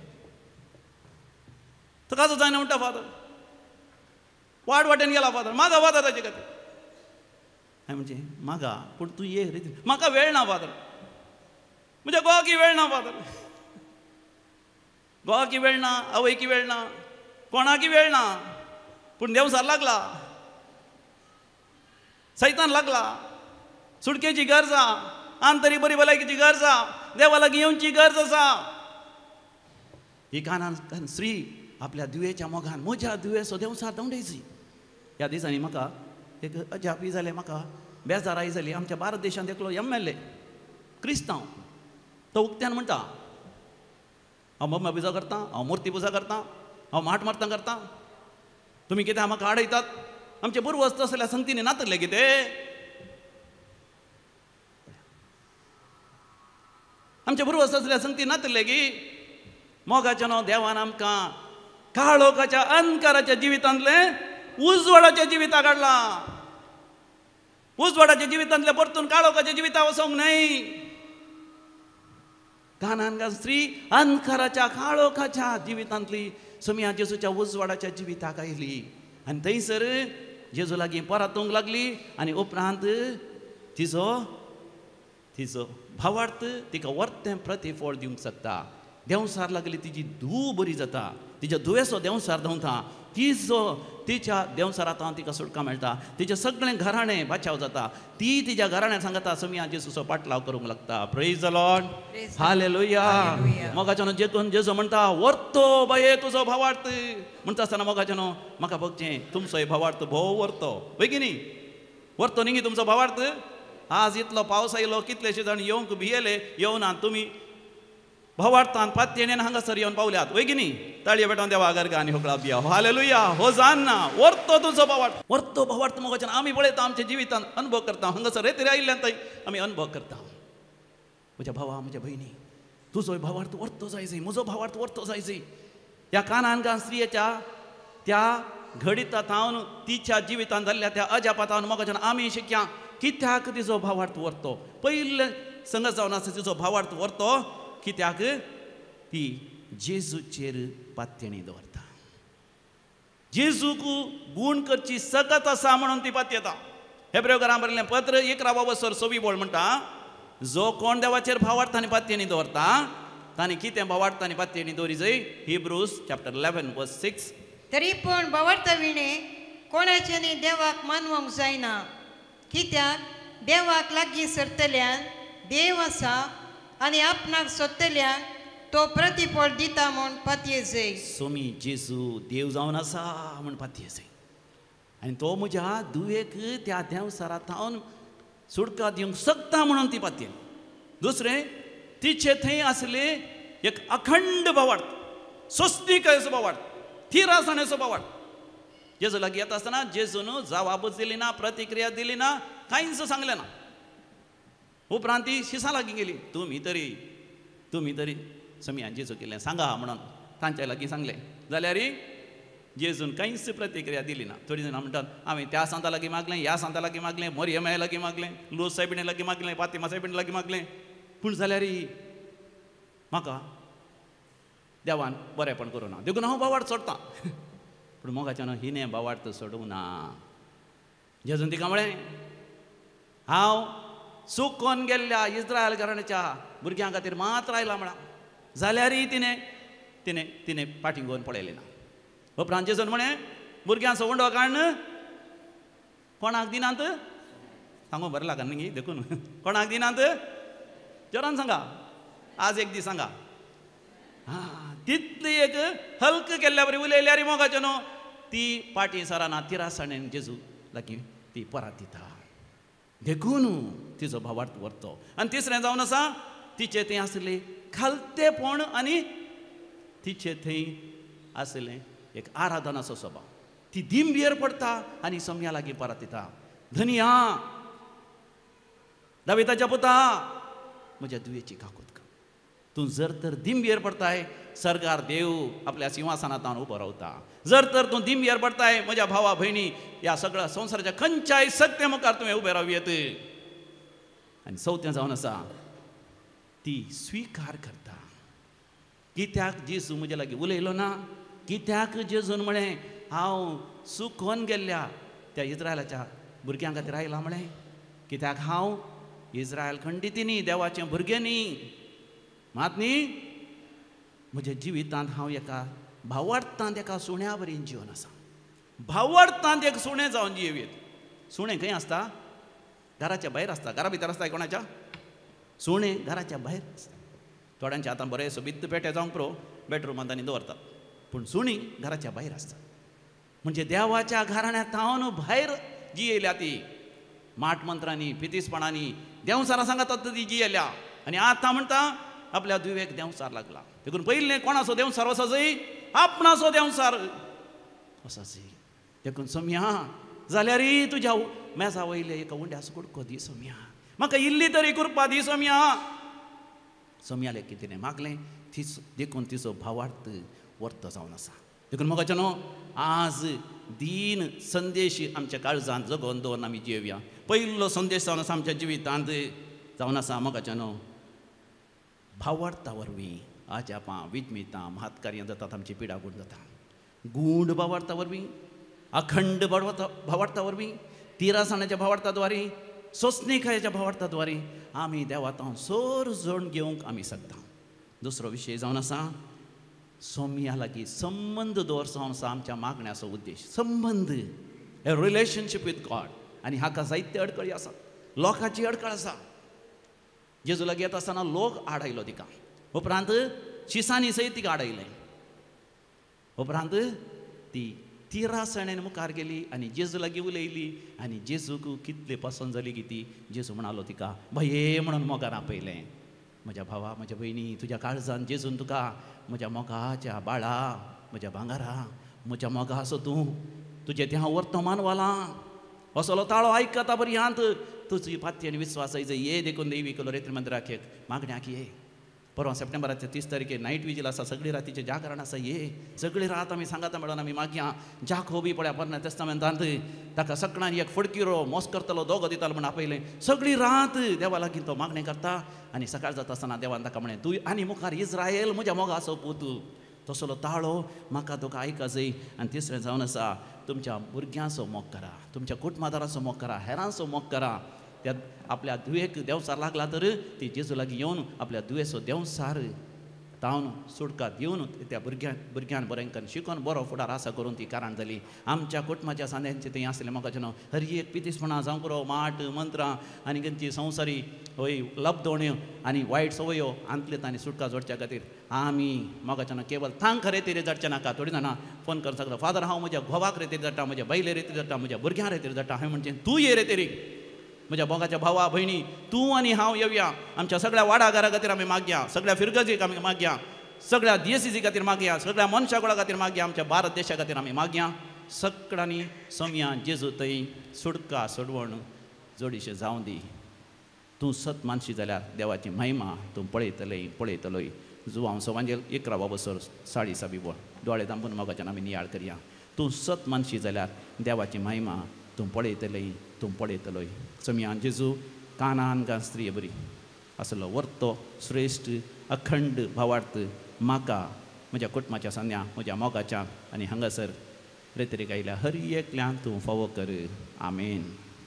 तो काजो जायना म्हणटा फादर वाट वाटेन गेला फादर मागा फादर ताचे खातीर हांवें म्हणजे म्हाका पूण तूं ये रे म्हाका वेळ ना फादर म्हणजे गोवाकी वेळ ना फादर गोवाकी वेळ ना आवयकी वेळ ना कोणाकी वेळ ना पूण देवसार लागला सैतान लागला सुटकेची गरज आहा आंतरी बरी भलायकीची गरज आहा देवा लागीं येवची गरज आसा ही कानान स्त्री आपल्या दुयेच्या मोगान म्हज्या दुयेचो देवसार दवडायची ह्या दिसांनी म्हाका एक अजापी जालें म्हाका बेजाराय जाली आमच्या भारत देशांत एकलो MLA क्रिस्तांव तो उक्त्यान म्हणटा हांव मम्मा पुजा करता हांव मुर्ती पुजा करता हांव माट मारतां करता तुमी कितें म्हाका आडयतात आमचे पुर्वज तसल्या संगतींनी नातले कितें आमचे पुर्वज तसल्या संगती नातले की मोगाच्या न्हू देवान आमकां काळोखाच्या अंधकाराच्या जिवितांतले उजवाडाच्या जिविता काडला उजवाडाच्या जिवितांतले परतून काळोखाच्या जिविता वचोंक न्हय कानान स्त्री अंधकाराच्या काळोखाच्या जिवितांतली सोम्या जेजूच्या उजवाडाच्या जिविताक आयली आनी थंयसर जेजू लागीं परतूंक लागली आनी उपरांत तिचो भावार्थ तिका वर्तें प्रतिफळ दिवंक शकता देवसार लागली तिची धूव बरी जाता तिच्या दुयेचो देवसार धांवता तिच्या देवसारांत तिका सुटका मेळटा तिचें सगळें घराणें बाचाव जाता ती तिच्या घराण्या सांगता सोम्या जेजूचो पाटलाव करूंक लागता प्रेज द लॉर्ड हालेलुया मोगाच्यान जेतून जेजू म्हणटा वर्तो बाये तुजो भावार्थ म्हणटा आसतना मोगाच्यान म्हाका बघचें तुमचो भावार्थ भोव वर्तो बेगिनी वर्तो न्ही तुमचो भावार्थ आज इतलो पावस आयलो कितलेशे जाण येवंक भियेले येवना तुमी भावार्थान पातयेन हांगासर येवन पावल्यात वयगिनी ताळयो पेटोवन देवा आगार आनी होकळा बिया हालेलुया होजान्ना वर्तो तुजो भावार्थ वर्तो भावार्थ मोगाच्यान आमी पळयता आमच्या जिवितांत अनुभव करता हांगासर रेतरी आयिल्ल्यान थंय आमी अनुभव करता म्हज्या भावा म्हज्या भयणी तुजो भावार्थ वर्तो जाय जाय म्हजो भावार्थ वर्तो जाय जाय ह्या कानान स्त्रियेच्या त्या घडितांत तिच्या जिवितांत जाल्ल्या त्या अजापातान मोगाच्यान आमी शिकया कित्याक तिजो भावार्थ वर्तो पयले संगत जावन आसा तिजो भावार्थ वर्तो कित्याक ती जेजूचेर पातयेणी दवरता जेजूक गूण करची सकत आसा म्हणून ती पातयेता हेब्रेवकारांक बरयल्लें पत्र 11 बोळ म्हणटा जो कोण देवाचेर भावार्थांनी पातयेणी दवरता तांणी कितें भावार्थांनी पातयेणी दवरी जाय हिब्रूज चॅप्टर 11 वर्स 6 तरी पूण भावार्था विणे कोणाच्यानी देवाक मानवंक जायना कित्याक देवाक लागीं सरतल्यान देव आसा आनी आपणाक सोदतल्यान तो प्रतिफळ दिता म्हूण पातये जाय सोमी जेजू देव जावन आसा म्हूण पातये जाय आनी तो म्हज्या दुयेक त्या देवसारांतावन सुटका दिवंक शकता म्हणून ती पातये दुसरें तिचे थंय आसले एक अखंड भावार्थ सोस्तीकयचो भावार्थ थिरासणेचो भावार्थ जेजू लागीं येता आसतना जेजून जबाबूच दिली ना प्रतिक्रिया दिली ना कांयच सांगलें ना उपरांत ती शिसा लागीं गेली तुमी तरी सोम्या जेजू केलें सांगा म्हणून तांच्या लागीं सांगलें जाल्यार जेजून कांयच प्रतिक्रिया दिली ना थोडी जाणां म्हणटात हांवें त्या सांता लागीं मागलें ह्या सांता लागीं मागलें मरियमा लागीं मागलें लूस सायबिणे लागीं मागलें फातिमा सायबिणे लागीं मागलें पूण जाल्यार म्हाका देवान बरेंपण करूं ना देखून हांव भावार्थ सोडटां पूण मोगाच्यान हिणें भावार्थ सोडूंक ना जेजून तिका म्हळें हांव चुकोन गेल्ल्या इस्रायल घराण्याच्या भुरग्यां खातीर मात्र आयला म्हणा जाल्यारय तिणें फाटीं घेवन पळयलें ना उपरांत जेजून म्हणें भुरग्यांचो हुंडो काण कोणाक दिनात सांगूं बरें लागना न्ही देखून कोणाक दिनात जोरान सांगा आज एक दीस सांगा तितली एक हल्क केल्ल्या बरी उलयल्यार मोगाचें न्हू ती पाटी सराना तिरासणेन जेजू लागीं ती परत दिता देखून तिचो भावार्थ वर्तो आनी तिसरें जावन आसा तिचे थंय आसलें खालतेपण आनी तिचे थंय आसलें एक आराधनाचो स्वभाव ती दिंबेर पडटा आनी सोम्या लागीं परत येता धनिया दाविदाच्या पुता म्हज्या दुयेची काकूत कर तूं जर तर दिंबेर पडताय सरकार देव आपल्या सिंहासनांत उबो रावता जर तर तूं दिंबेर पडताय म्हज्या भावा भयणी ह्या सगळ्या संवसाराच्या खंयच्याय सत्य मुखार तुवें उबे रावयेत आनी चवथें जावन आसा ती स्विकार करता कित्याक जेजू म्हजे लागीं उलयलो ना कित्याक जेजून म्हळें हांव चुकोन गेल्ल्या त्या इस्रायलाच्या भुरग्यां खातीर आयला म्हळें कित्याक हांव इस्रायल खंडिती न्ही, देवाचें भुरगें न्ही, मात न्ही म्हज्या जिवितांत हांव एका भावार्थांत एका सुण्या वरीन जिवन आसा. भावार्थांत एक सुणें जावन जियेवीत. सुणें खंय आसता? घराच्या भायर आसता. घरा भितर आसता कोणाच्या? सुणें घराच्या भायर आसता. थोड्यांचे आतां बरें सोबीत पेटे जावंक पुरो बेडरुमांत आनी दवरतात, पूण सुणी घराच्या भायर आसता. म्हणजे देवाच्या घराण्यांत हांव भायर जियेल्या ती माट मंत्रांनी पितीसपणांनी देंवसारा सांगातात ती जियेल्या. आनी आतां म्हणटा आपल्या दुवेक देंवसार लागला. देखून पयलें कोणाचो देंवसार वसा जाय? आपणाचो देंवसार वसा जाय. देखून सोम्या जाल्यार तुज्या मेजा वयले एका उंड्याचो कुडको दी सोम्या, म्हाका इल्ली तरी कृपा दी सोम्या. सोम्याले कितें मागलें देखून तिचो भावार्थ वर्त जावन आसा. देखून म्हाका न्हू आज दीन संदेश आमच्या काळजांत जगोवन दवरून आमी जियेवया. पयलो संदेश जावन आसा आमच्या जिवितांत जावन आसा म्हाका न्हू भावार्था वरवीं आजापां विजमितां महात्कार्यां जातात, आमची पिडा गूण जाता. गूढ भावार्था वरवीं, अखंड भावार्था वरवीं, तिरासणाच्या भावार्थाद्वारे, सोंसणीकायेच्या भावार्थाद्वारे आमी देवातां सोर जोड घेवंक आमी शकता. दुसरो विशय जावन आसा सोम्या लागीं संबंद दवरचो आसा आमच्या मागण्याचो उद्देश. संबंद, ए रिलेशनशीप विथ गॉड. आनी हाका जायते अडकळी आसा, लोकांची अडकळ आसा. जेजू लागीं येता आसतना लोक आडायलो तिका, उपरांत शिसांनी सयत तिका आडयलें. उपरांत ती तिरासणेन मुखार गेली आनी जेजू लागीं उलयली. आनी जेजूक कितली पसंद जाली की ती जेजू म्हणालो तिका भये म्हणून मोगार आपयलें. म्हज्या भावा, म्हज्या भयणी, तुज्या काळजांत जेजून तुका म्हज्या मोगाच्या बाळा, म्हज्या भांगारा, म्हज्या मोगा असो तूं तुजें त्या वर्तमान वालां असलो ताळो आयकता बरी हांत तुजी पाती आनी विस्वास ये देखून देवी कलो रेत्री मंदिराक एक मागण्याक ये. परवा सप्टेंबराच्या 30 तारखेक नायट विजील आसा, सगळी रातीचें जागरण आसा. ये सगळी रात आमी सांगाता मेळोन आमी मागया. जाकोबी पळय पोरण्या तेस्तामेंतांत ताका सकाळी एक फडकिरो मोस करतलो दोगो दितालो म्हण आपयलें. सगळी रात देवा लागीं तो मागणें करता. आनी सकाळ जाता आसतना देवान ताका म्हळें तूं आनी मुखार इस्रायल म्हज्या मोगा असो पूत. तसलो ताळो म्हाका तुका आयका जाय. आनी तिसरें जावन आसा तुमच्या भुरग्यांचो मोग करा, तुमच्या कुटुंबादाराचो मोग करा, हेरांचो मोग करा. त्या आपल्या दुयेक देंवसार लागला तर ती जेजू लागीं येवन आपल्या दुयेचो देंवसार तावन सुटका दिवन त्या भुरग्यान बरें करून शिकून बरो फुडार आसा करून ती कारण जाली. आमच्या कुटुंबाच्या सांद्यांचें थंय आसलें म्हाका न्हू हर एक पितीसपणां जावं पुरो माट मंत्रां आनी खंयची संवसारी हय लबदोण्यो आनी वायट संवयो आंतले तांणी सुटका जोडच्या खातीर आमी म्हाका न्हू केवळ तांकां रेतीर धाडचें नाका. थोडी जाणां फोन करून सांगता फादर हांव म्हज्या घोवाक रेतीर धाडटा, म्हज्या बायले रेतीर धाडटा, म्हज्या भुरग्यां रेतीर धाडटा. हांवें म्हणचें तूं ये रेतीरीक, म्हज्या मोगाच्या भावा भयणी तूं आनी हांव येवया. आमच्या सगळ्या वाडाघरा खातीर आमी मागया, सगळ्या फिरगजीक आमी मागया, सगळ्या दियेसीसी खातीर मागया, सगळ्या मनशाकुळा खातीर मागया, आमच्या भारत देशा खातीर आमी मागया. सगळ्यांनी सोम्या जेजू थंय सुटका सोडवण जोडीशें जावं दी. तूं सत मानशी जाल्यार देवाची महिमा तूं पळयतलोय. जुवांव सवांजेल 11 बसोर 7:30 बिबोळ दोळे दांबून मोगाच्यान आमी नियाळ करया. तूं सत मानशी जाल्यार देवाची महिमा तूं पळयतलोय. सोम्यान जेजू कानान स्त्री बरी असलो वर्तो श्रेश्ठ अखंड भावार्थ म्हाका म्हज्या कुटुंबाच्या सांद्या म्हज्या मोगाच्या आनी हांगासर रेतरेक आयल्या हर एकल्याक तूं फावो कर. आमेन.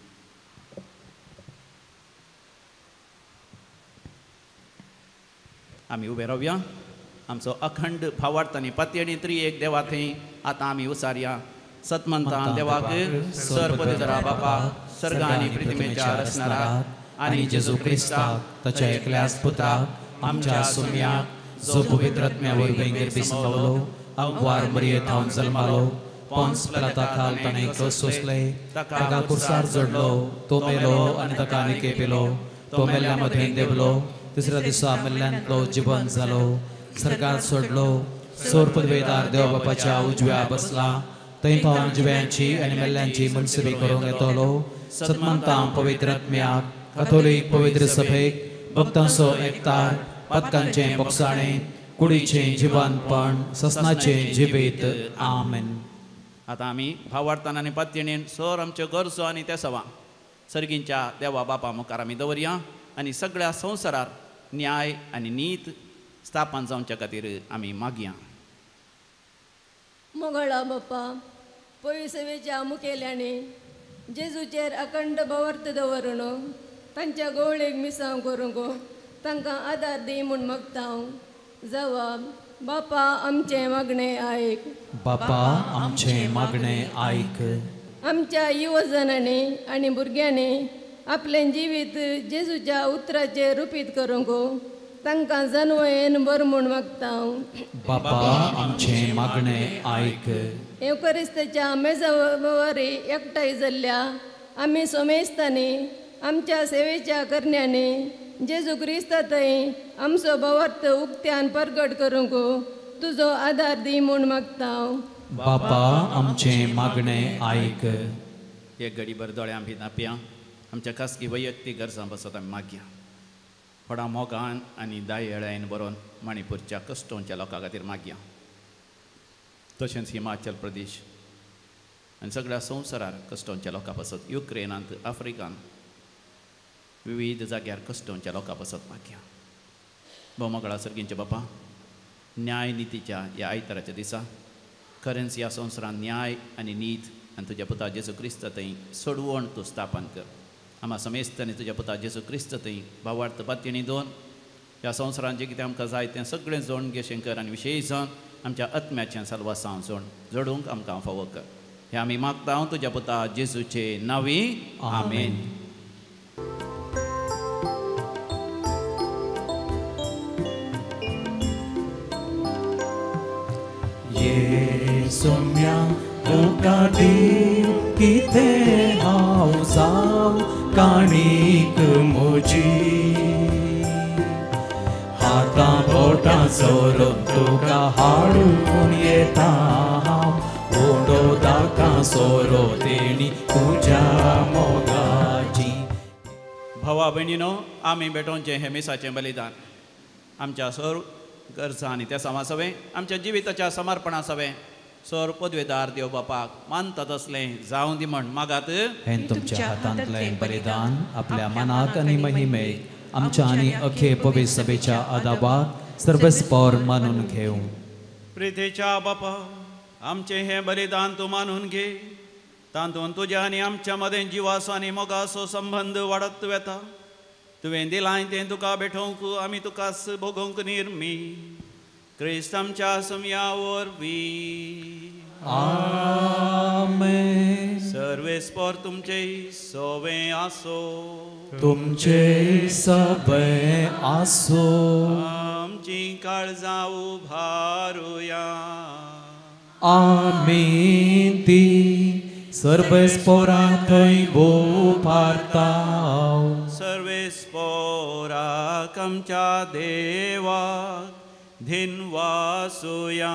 आमी उबे रावया. आमचो अखंड भावार्थ आनी पाती आनी त्री एक देवा थंय आतां आमी उसारया. सतमंता देवाक सर्वपदरा बापा सर्ग आनी पृथ्वीच्या रचणारा आनी जेजू क्रिस्ताक ताच्या एकल्याच पुत्राक आमच्या सोम्याक जो पवित्र आत्म्या वरवीं गिरबीस पावलो, अगवार मरयेंत हांव जल्मालो, पोंस पिलाता खाल ताणें क्रस सोंसलें, ताका कुर्सार जोडलो, तो मेलो आनी ताका निके पेलो, तो मेल्ल्या मदें देवलो, तिसऱ्या दिसा मेल्ल्यांतलो जिवंत जालो, सर्गार सोडलो, सोर पदवेदार देव बापाच्या उजव्या बसला, थंय तो जिव्यांची आनी मेल्ल्यांची मनसुबी करूंक येतलो. सतमंतां पवित्र आत्म्याक कॅथोलीक पवित्र सभेक भक्तांचो एकतार पदकांचें बोगसाणें कुडीचें जिवंतपण ससनाचें जिवीत. आमेन. आतां आमी भावार्थान आनी पातयेणेन सर आमच्यो गरजो आनी त्या सवा सर्गींच्या देवा बापा मुखार आमी दवरया आनी सगळ्या संवसारार न्याय आनी नीत स्थापन जावच्या खातीर आमी मागया. मोगळा बाप्पा पयसेवेच्या मुखेल्याने जेजूचेर अखंड भवर्त दवरून तांच्या गवळेक मिसांव करूंक तांकां आदार दी म्हूण मागता हांव. जबाब: बापा आमचें मागणें आयक. बापा आमचें मागणें आयक. आमच्या युवजनांनी आनी भुरग्यांनी आपलें जिवीत जेजूच्या उतराचेर रुपीत करूंक तांकां जन्मयेन बर म्हूण मागता हांव. बापा आमचें मागणें आयक. एवकरिस्ताच्या मेजावारी एकठांय जाल्ल्या आमी सोमेस्तांनी आमच्या सेवेच्या करण्यांनी जेजू क्रिस्तांतय आमचो भवर्त उक्त्यान प्रगट करूंक तुजो आदार दी म्हूण मागता हांव. बापा आमचें मागणें आयक. एक घडी भर दोळ्यां भितर नापया आमच्या खासगी वैयक्तीक गरजां बसत आमी मागया. थोडा मोगान आनी दायेळायन बरोवन मणिपूरच्या कश्टोवच्या लोकां खातीर मागया. तशेंच हिमाचल प्रदेश आनी सगळ्या संवसारार कश्टोवच्या लोकां बसत. युक्रेनांत आफ्रिकांत विविध जाग्यार कश्टोवच्या लोकां बसत मागया. भोवमोगळा सर्गींचे बापा, न्याय नितीच्या ह्या आयताराच्या दिसा खरेंच ह्या संवसारांत न्याय आनी नीत आनी तुज्या पुता जेजू क्रिस्त थंय सोडवण तूं स्थापन कर. आम्हा समेस्तांनी तुज्या पुता जेजू क्रिस्त थंय भावार्थ बातयेनी दोन ह्या संवसारांत जें कितें आमकां जाय तें सगळें जोडून घे शंकर आनी विशेशण आमच्या आत्म्याचें साल्वासांव जोडूंक आमकां फावो कर. हें आमी मागता हांव तुज्या पुता जेजूचे नांवी. आमेन. येसुम्या तुका देव कितें हांव जाव काणीक म्हजी. हातां बोटां चोरून तुका हाडून येता हांव. ओडो दाकां सोरो तेणी तुज्या मोगाची. भावा भयणीनो, आमी भेटोवचें हें मिसाचें बलिदान आमच्या सर्व गरजा आनी त्या समासवें आमच्या जिविताच्या समर्पणा सवें सर पदवेदार देव बापाक मानता तसलें जावं दी म्हण मागात. हें तुमच्या हातांतलें बलिदान आपल्या मनाक आनी महिमेक आमच्या आनी अखे पवित्र सभेच्या आदाबाक सर्वस्पर मानून घेवं. प्रितेच्या बापा, आमचें हें बलिदान तूं मानून घे. तातूंत तुज्या आनी आमच्या मदें जिवासो आनी मोगाचो संबंद वाडत वेता. तुवें दिलाय तें तुका भेटोवंक आमी तुकाच भोगोवंक निर्मी. क्रिस्त आमच्या समया वरवीं. आमेन. सर्वेस्पर तुमचे सोवें आसो. तुमचे सभे आसो. आमची काळजां उभारुया. आमीन. ती सर्वेस्परा थंय भोपारताव. सर्वेस्पराक आमच्या देवाक धिनवासुया.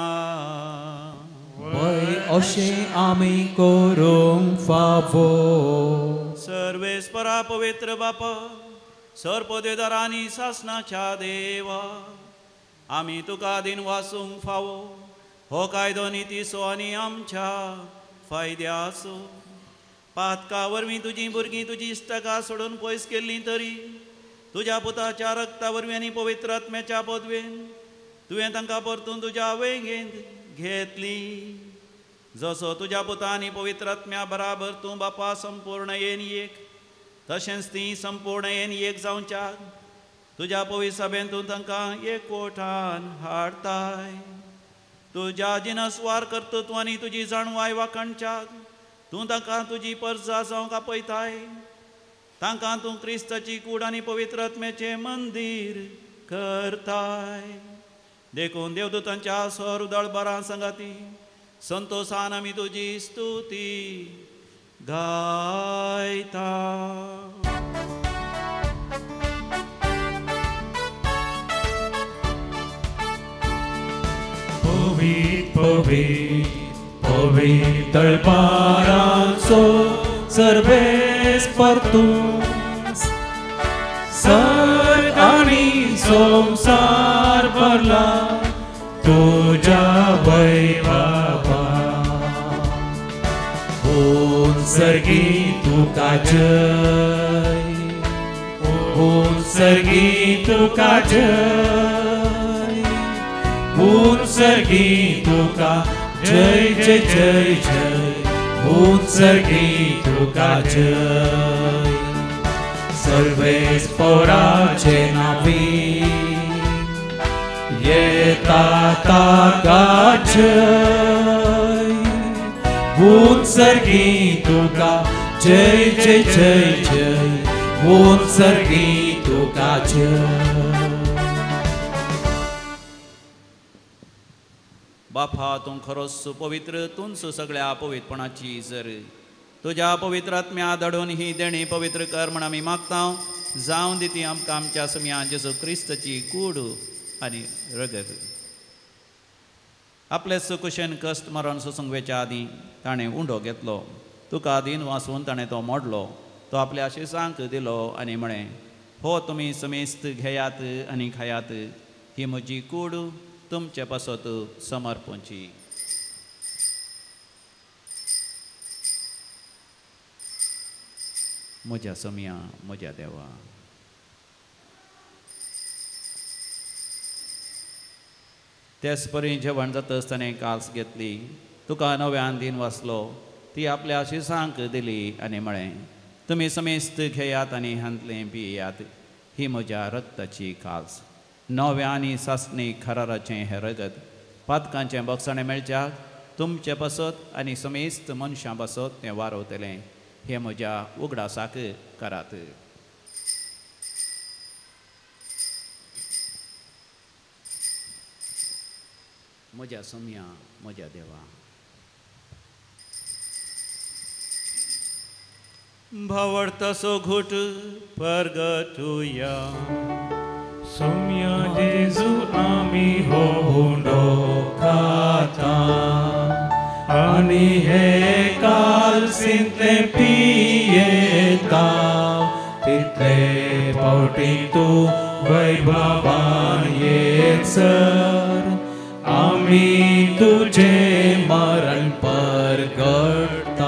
पळय अशें आमी करूंक फावो. सर्वेस्परा पवित्र बापा, सर पदवेदारांनी सासणाच्या देवा, आमी तुका दिन वासूंक फावो. हो कायदो नितीसो आनी आमच्या फायद्याचो. पातका वरवीं तुजीं भुरगीं तुजी इश्टकां सोडून पयस केल्लीं तरी तुज्या पुताच्या रक्ता वरवीं आनी पवित्र आत्म्याच्या पदवेन तुवें तांकां परतून तुज्या वेंगेंत घेतलीं. जसो तुज्या पुता आनी पवित्र आत्म्या बराबर तूं बापा संपूर्ण येन एक, तशेंच तीं संपूर्ण येन एक जावच्याक तुज्या पवित्र सभेन तूं तांकां एकवटान हाडताय. तुज्या जिनस्वार कर्तृत्व आनी तुजी जाणवाय वाखणच्याक तूं तांकां तुजी परजा जावंक आपयताय. तांकां तूं क्रिस्ताची कूड आनी पवित्र आत्म्याचें मंदीर करताय. देखून देवदूतांच्या सर दळबरां संगाती संतोषान आमी तुजी स्तुती गायता. पवित्र पवित्र पवित्र दळबारांचो सर्वेस्पर तूं. सर्ग आनी संसार भरला तुज्या वैभवा. सर्गी तुका जय. सर्गी तुका जय. सर्गी तुका जय जय जय जय. उत्सर्गी तुका जय सर्वेस पोराचे नावी येता ताका जय उत्सर्गी तुका जय जय जय जय उत्सर्गी तुका जय बापा तूं खरोच पवित्र तूंच सगळ्या पवित्रपणाची जर तुझ्या पवित्र आत्म्या धडून ही देणी पवित्र कर म्हण आमी मागता जावं दी ती आमकां आमच्या समिया जेजू क्रिस्ताची कूड आनी रगत आपले सुकुशेन कश्ट मरण सुसंगवेच्या आदीं ताणें उंडो घेतलो तुका आदीन वाचून ताणें तो मोडलो तो आपल्या शिसांक दिलो आनी म्हळें हो तुमी समेस्त घेयात आनी खायात ही म्हजी कूड तुमचे पासत समर्पणची म्हज्या समिया म्हज्या देवा तेच परी जेवण जातच ताणें काल्स घेतली तुका नव्यान दिन वाचलो ती आपल्या शिसांक दिली आनी म्हळें तुमी समेस्त घेयात आनी हांतलें पियेयात ही म्हज्या रक्ताची काल्स नव्या आनी सासणी खराराचें हें रगत पातकांचें बक्षणें मेळच्याक तुमचे पासत आनी समेस्त मनशां पासत तें वारवतलें हे म्हज्या उगडासाक करात म्हज्या समिया म्हज्या देवा भावडतासो घुट परगटुया सौम्या जेजू आमी हो हुंडो खाता आनी हे काल्सिंतले पियेता तितले फावटी तूं वैभवान येसर आमी तुझे मरण परगटता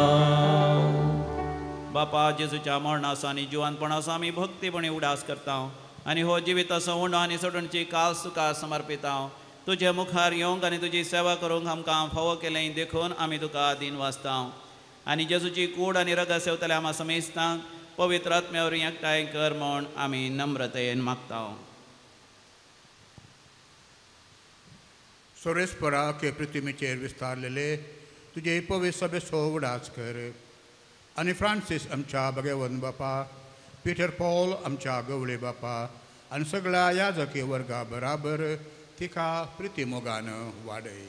बापा जेजूच्या मरणाचो आनी जिवंतपणाचो आमी भक्तीपणी उडास करता आनी हो जिविताचो उंडो आनी सोडणची काल्स तुका समर्पिता तुजे मुखार येवंक आनी तुजी सेवा करूंक आमकां फावो केलें देखून आमी तुका दिन वाचता आनी जेजूची कूड आनी रगत सेवतले आमा समेस्तांक पवित्र आत्म्यावर एकठांय कर म्हूण आमी नम्रतेन मागता सोरेस्परा के प्रतिमेचेर विस्तारलेले तुजे पवित्र सभेचो उडास कर आनी फ्रांसीस आमच्या भगवन बापा पीटर पॉल आमच्या गवळे बापा आनी सगळ्या याजकी वर्गा बराबर तिका प्रितीमोगान वाडय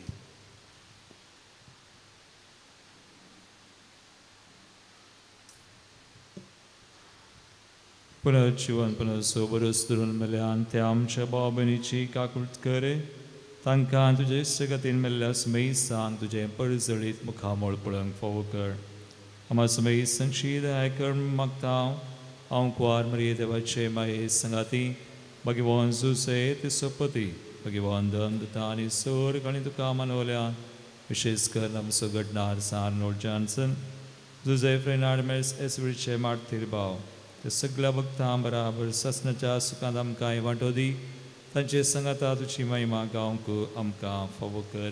पुनर्जीवन पुनर्सोबरस धरून मेल्यान त्या आमच्या भाव भयणीची काकुळट करे तांकां तुजे इश्टगतीन मेल्ल्या समेसान तुजें परजळीत मुखामोळ पळोवंक फावो कर आमा समेत संशीद आयकर मागता हांव कुवार मरिये देवाचे माये संगाती भगवान जुसे तिचो पती भगवान दंदता आनी सोर आनी तुका मानवल्या विशेष कर आमचो घडणार आर्नोल्ड जॉन्सन जुझेफ रेनार्ड मेल्स एसविडचे मार्तीर भाव ते सगळ्या भक्तां बराबर ससनाच्या सुखांत आमकां वांटो दी तांचे संगाता तुजी महिमा गावंक आमकां फावो कर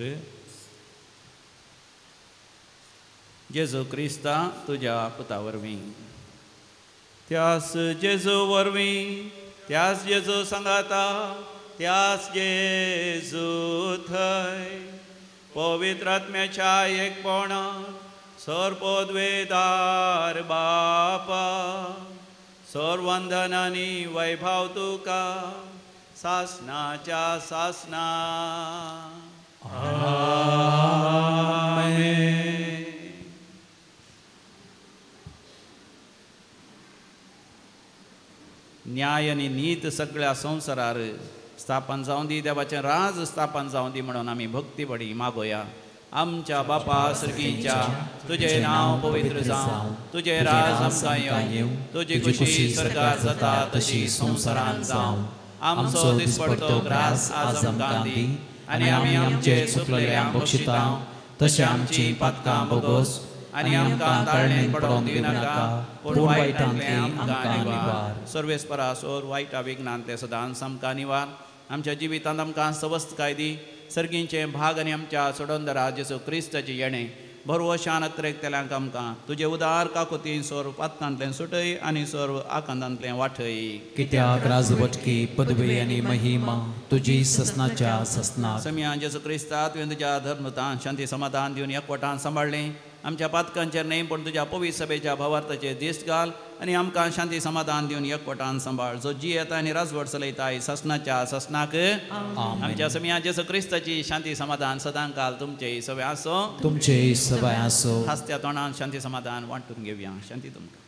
जेजू क्रिस्ता तुज्या पुता वरवीं त्यास जेजू वरवीं त्यास जेजू सांगाता त्यास जेजू थंय पवित्र आत्म्याच्या एकपणांत सर्पोद्वेदार बापा सर्वंदन आनी वैभव तुका सासनाच्या सासना न्याय आनी नीत सगळ्या संवसारार स्थापन जावं दी देवाचें राज स्थापन जावं दी म्हणून आमी भक्तीपडी मागोया आमच्या बापा सर्गीच्या तुझे नाव पवित्र जावं तुझे राज आमकां येवं तुजी खुशी स्वर्गांत जाता तशी संवसारांत जावं आमचो दिसपडतो ग्रास आज आमकां दी आनी आमी आमचे चुकलेल्यांक बक्षिता तशें आमची पातकां बोगोस आनी आमकां ताळणेंत पडोवंक दिनाका पूण वायटांतले आमकां निवार सर्वेस्परा सोर वायटा विघ्नान ते सदांच आमकां निवार आमच्या जिवितांत आमकां सवस्त दी सर्गींचे भाग आनी आमच्या सोडोंदरा जेजू क्रिस्ताची येणें भरवशान अत्रेकतेल्यांक आमकां तुजे उदार काकुती सोर पातकांतलें सुटय आनी सोर आकांतांतलें वाठय. कित्याक राजवटकी पदवी आनी महिमा तुजी ससनाच्या ससनाक. समिया जेसू क्रिस्ता तुवें तुज्या धर्मतान शांती समाधान दिवन एकवटान सांबाळलें. आमच्या पातकांचेर न्हय पण तुज्या पवित्र सभेच्या भावार्थाचेर दिश्ट घाल आनी आमकां शांती समाधान दिवन एकवटान सांबाळ. जो जी येता आनी राजवट चलयताय ससनाच्या ससनाक. आमच्या समिया जेसू क्रिस्ताची शांती समाधान सदां काल तुमचे सवय आसो. तुमचे सवय आसो. हास्त्या तोंडान शांती समाधान वांटून घेवया. शांती तुमकां.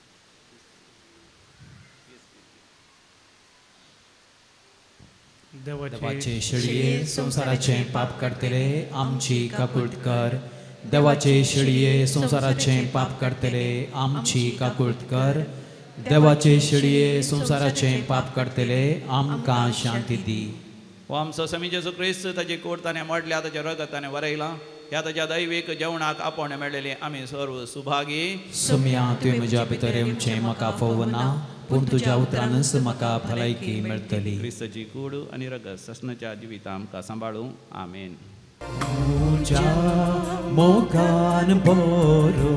देवाचे शेळये संसाराचे पाप करतले आमची काकुळट कर. देवाचे शेळये संसाराचे पाप करतले आमची काकुळट कर. देवाचे शेळये संसाराचे पाप करतले आमकां शांती दी. हो आमचो समी जेसू क्रिस्त ताची कोट ताणें मोडल्या ताच्या रगताने वरयला. ह्या ताच्या दैवीक जेवणाक आपोवणे मेळलेले आमी सर्व सुभागी. सुम्या तुवें म्हज्या भितर येवचें म्हाका फोवना पूण तुज्या उतरानच म्हाका भलायकी मेळटली. क्रिस्ताची कूड आनी रगत ससनाच्या जिवितां आमकां सांबाळूं. आमेन. तुज्या मोगान बरो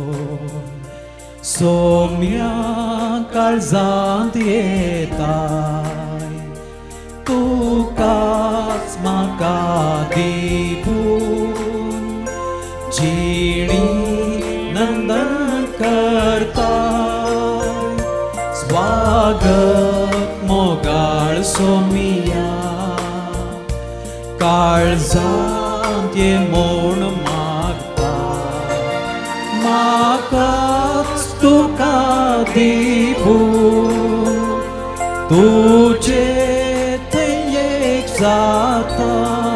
सोम्या काळजांत येताय. तुकाच म्हाका दिवून जिणी नंदन करताय. स्वागत मोगाळ सोमिया काळजांत ये म्हूण मागता. म्हाकाच तुका दिवून तुजे एक जाता.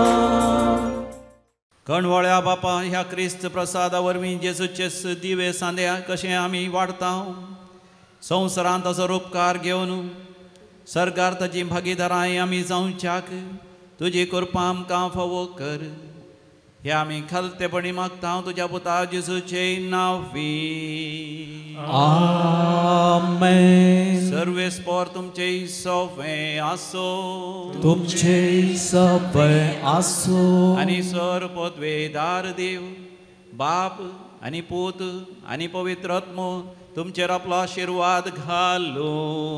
कणवळ्या बापा ह्या क्रिस्त प्रसादा वरवीं जेजूचे दिवे सांद्या कशें आमी वाडता. संवसारांत ताचो उपकार घेवन सरकार ताची भागीदाराय आमी जावच्याक तुजी कृपा आमकां फावो कर. हे आमी खालतेपणी मागता तुज्या पुता जेजूचे नांवी. आमेन. सर्वेस्पोर तुमचे सवय आसो. तुमचे सवय आसो. आनी सर पदवेदार देव बाप आनी पूत आनी पवित्र आत्मो तुमचेर आपलो आशिर्वाद घालो.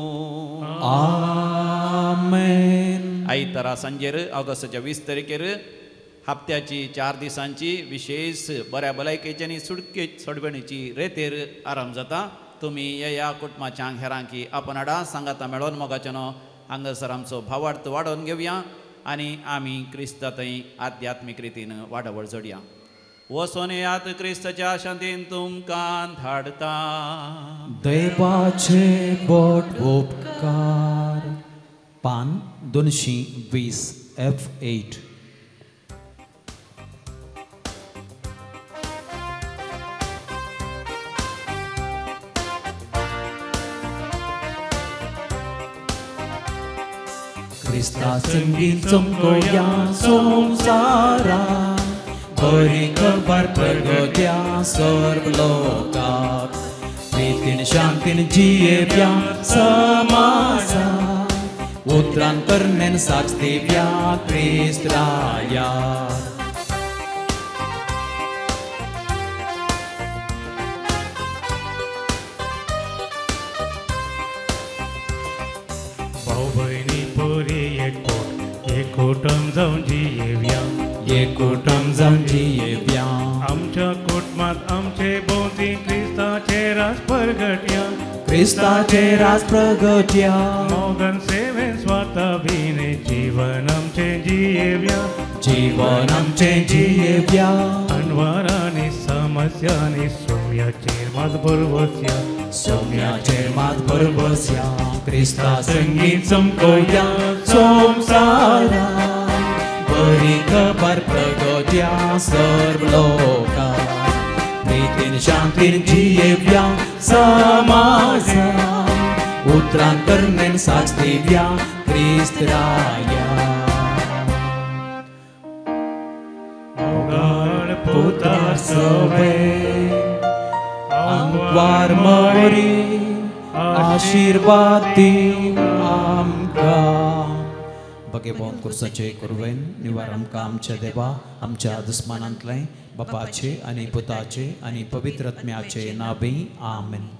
आमेन. आयतारा सांजेर ऑगस्टाच्या 20 तारखेर हप्त्याची 4 दिसांची विशेष बऱ्या भलायकेची आनी सोडवणीची रेतेर आराम जाता. तुमी ह्या कुटुंबाच्या हेरांकी आपण हाडा सांगाता मेळोन मोगाचें हांगासर आमचो भावार्थ वाडोवन घेवया आनी आमी क्रिस्तांतय आध्यात्मीक रितीन वाडवळ जोडया. वचोन येयात क्रिस्ताच्या शांतीन तुमकां धाडटा. देवाचे बोट उपकार. पान 220 F8. क्रिस्ता संगीत चमकोया संवसारा. बरी खबर प्रगट्या सर्व लोकांक. प्रितीन शांतीन जियेव्या समाजा. उतरान करनेन साक्ष दिव्या क्रिस्त राया. भाऊ बहिणी पोरी एकवटून जाऊन जियेव्या. एकवटून जाऊन जियेव्या. आमच्या कुटुंबात आमचे भोवती क्रिस्ताचे राज प्रगट्या. क्रिस्ताचे राज प्रगट्या. मोगन सेवेन स्वता भिने जीवन आमचे जियेव्या. जीवन आमचे जियेव्या. अनवरांनी समस्यांनी सोम्याचेर मात बरवस्या. सोम्याचेर मात बरवस्या. क्रिस्ता संगीत चमकोया संवसारा. बरी खबर प्रगट्या सर्व लोकांक. प्रितीन शांतीन जियेव्या समाजा. उतरान करनेन साक्ष दिव्या क्रिस्त राया. मोगाळ पुतार सवे आमकां मोरी आशीर्वाद दी आमकां. बगे भोवन कुर्साचे कुरवेन निवार आमकां आमच्या देवा आमच्या दुस्मानांतलें बापाचे आणि पुताचे आणि पवित्र आत्म्याचे नावे आमेन.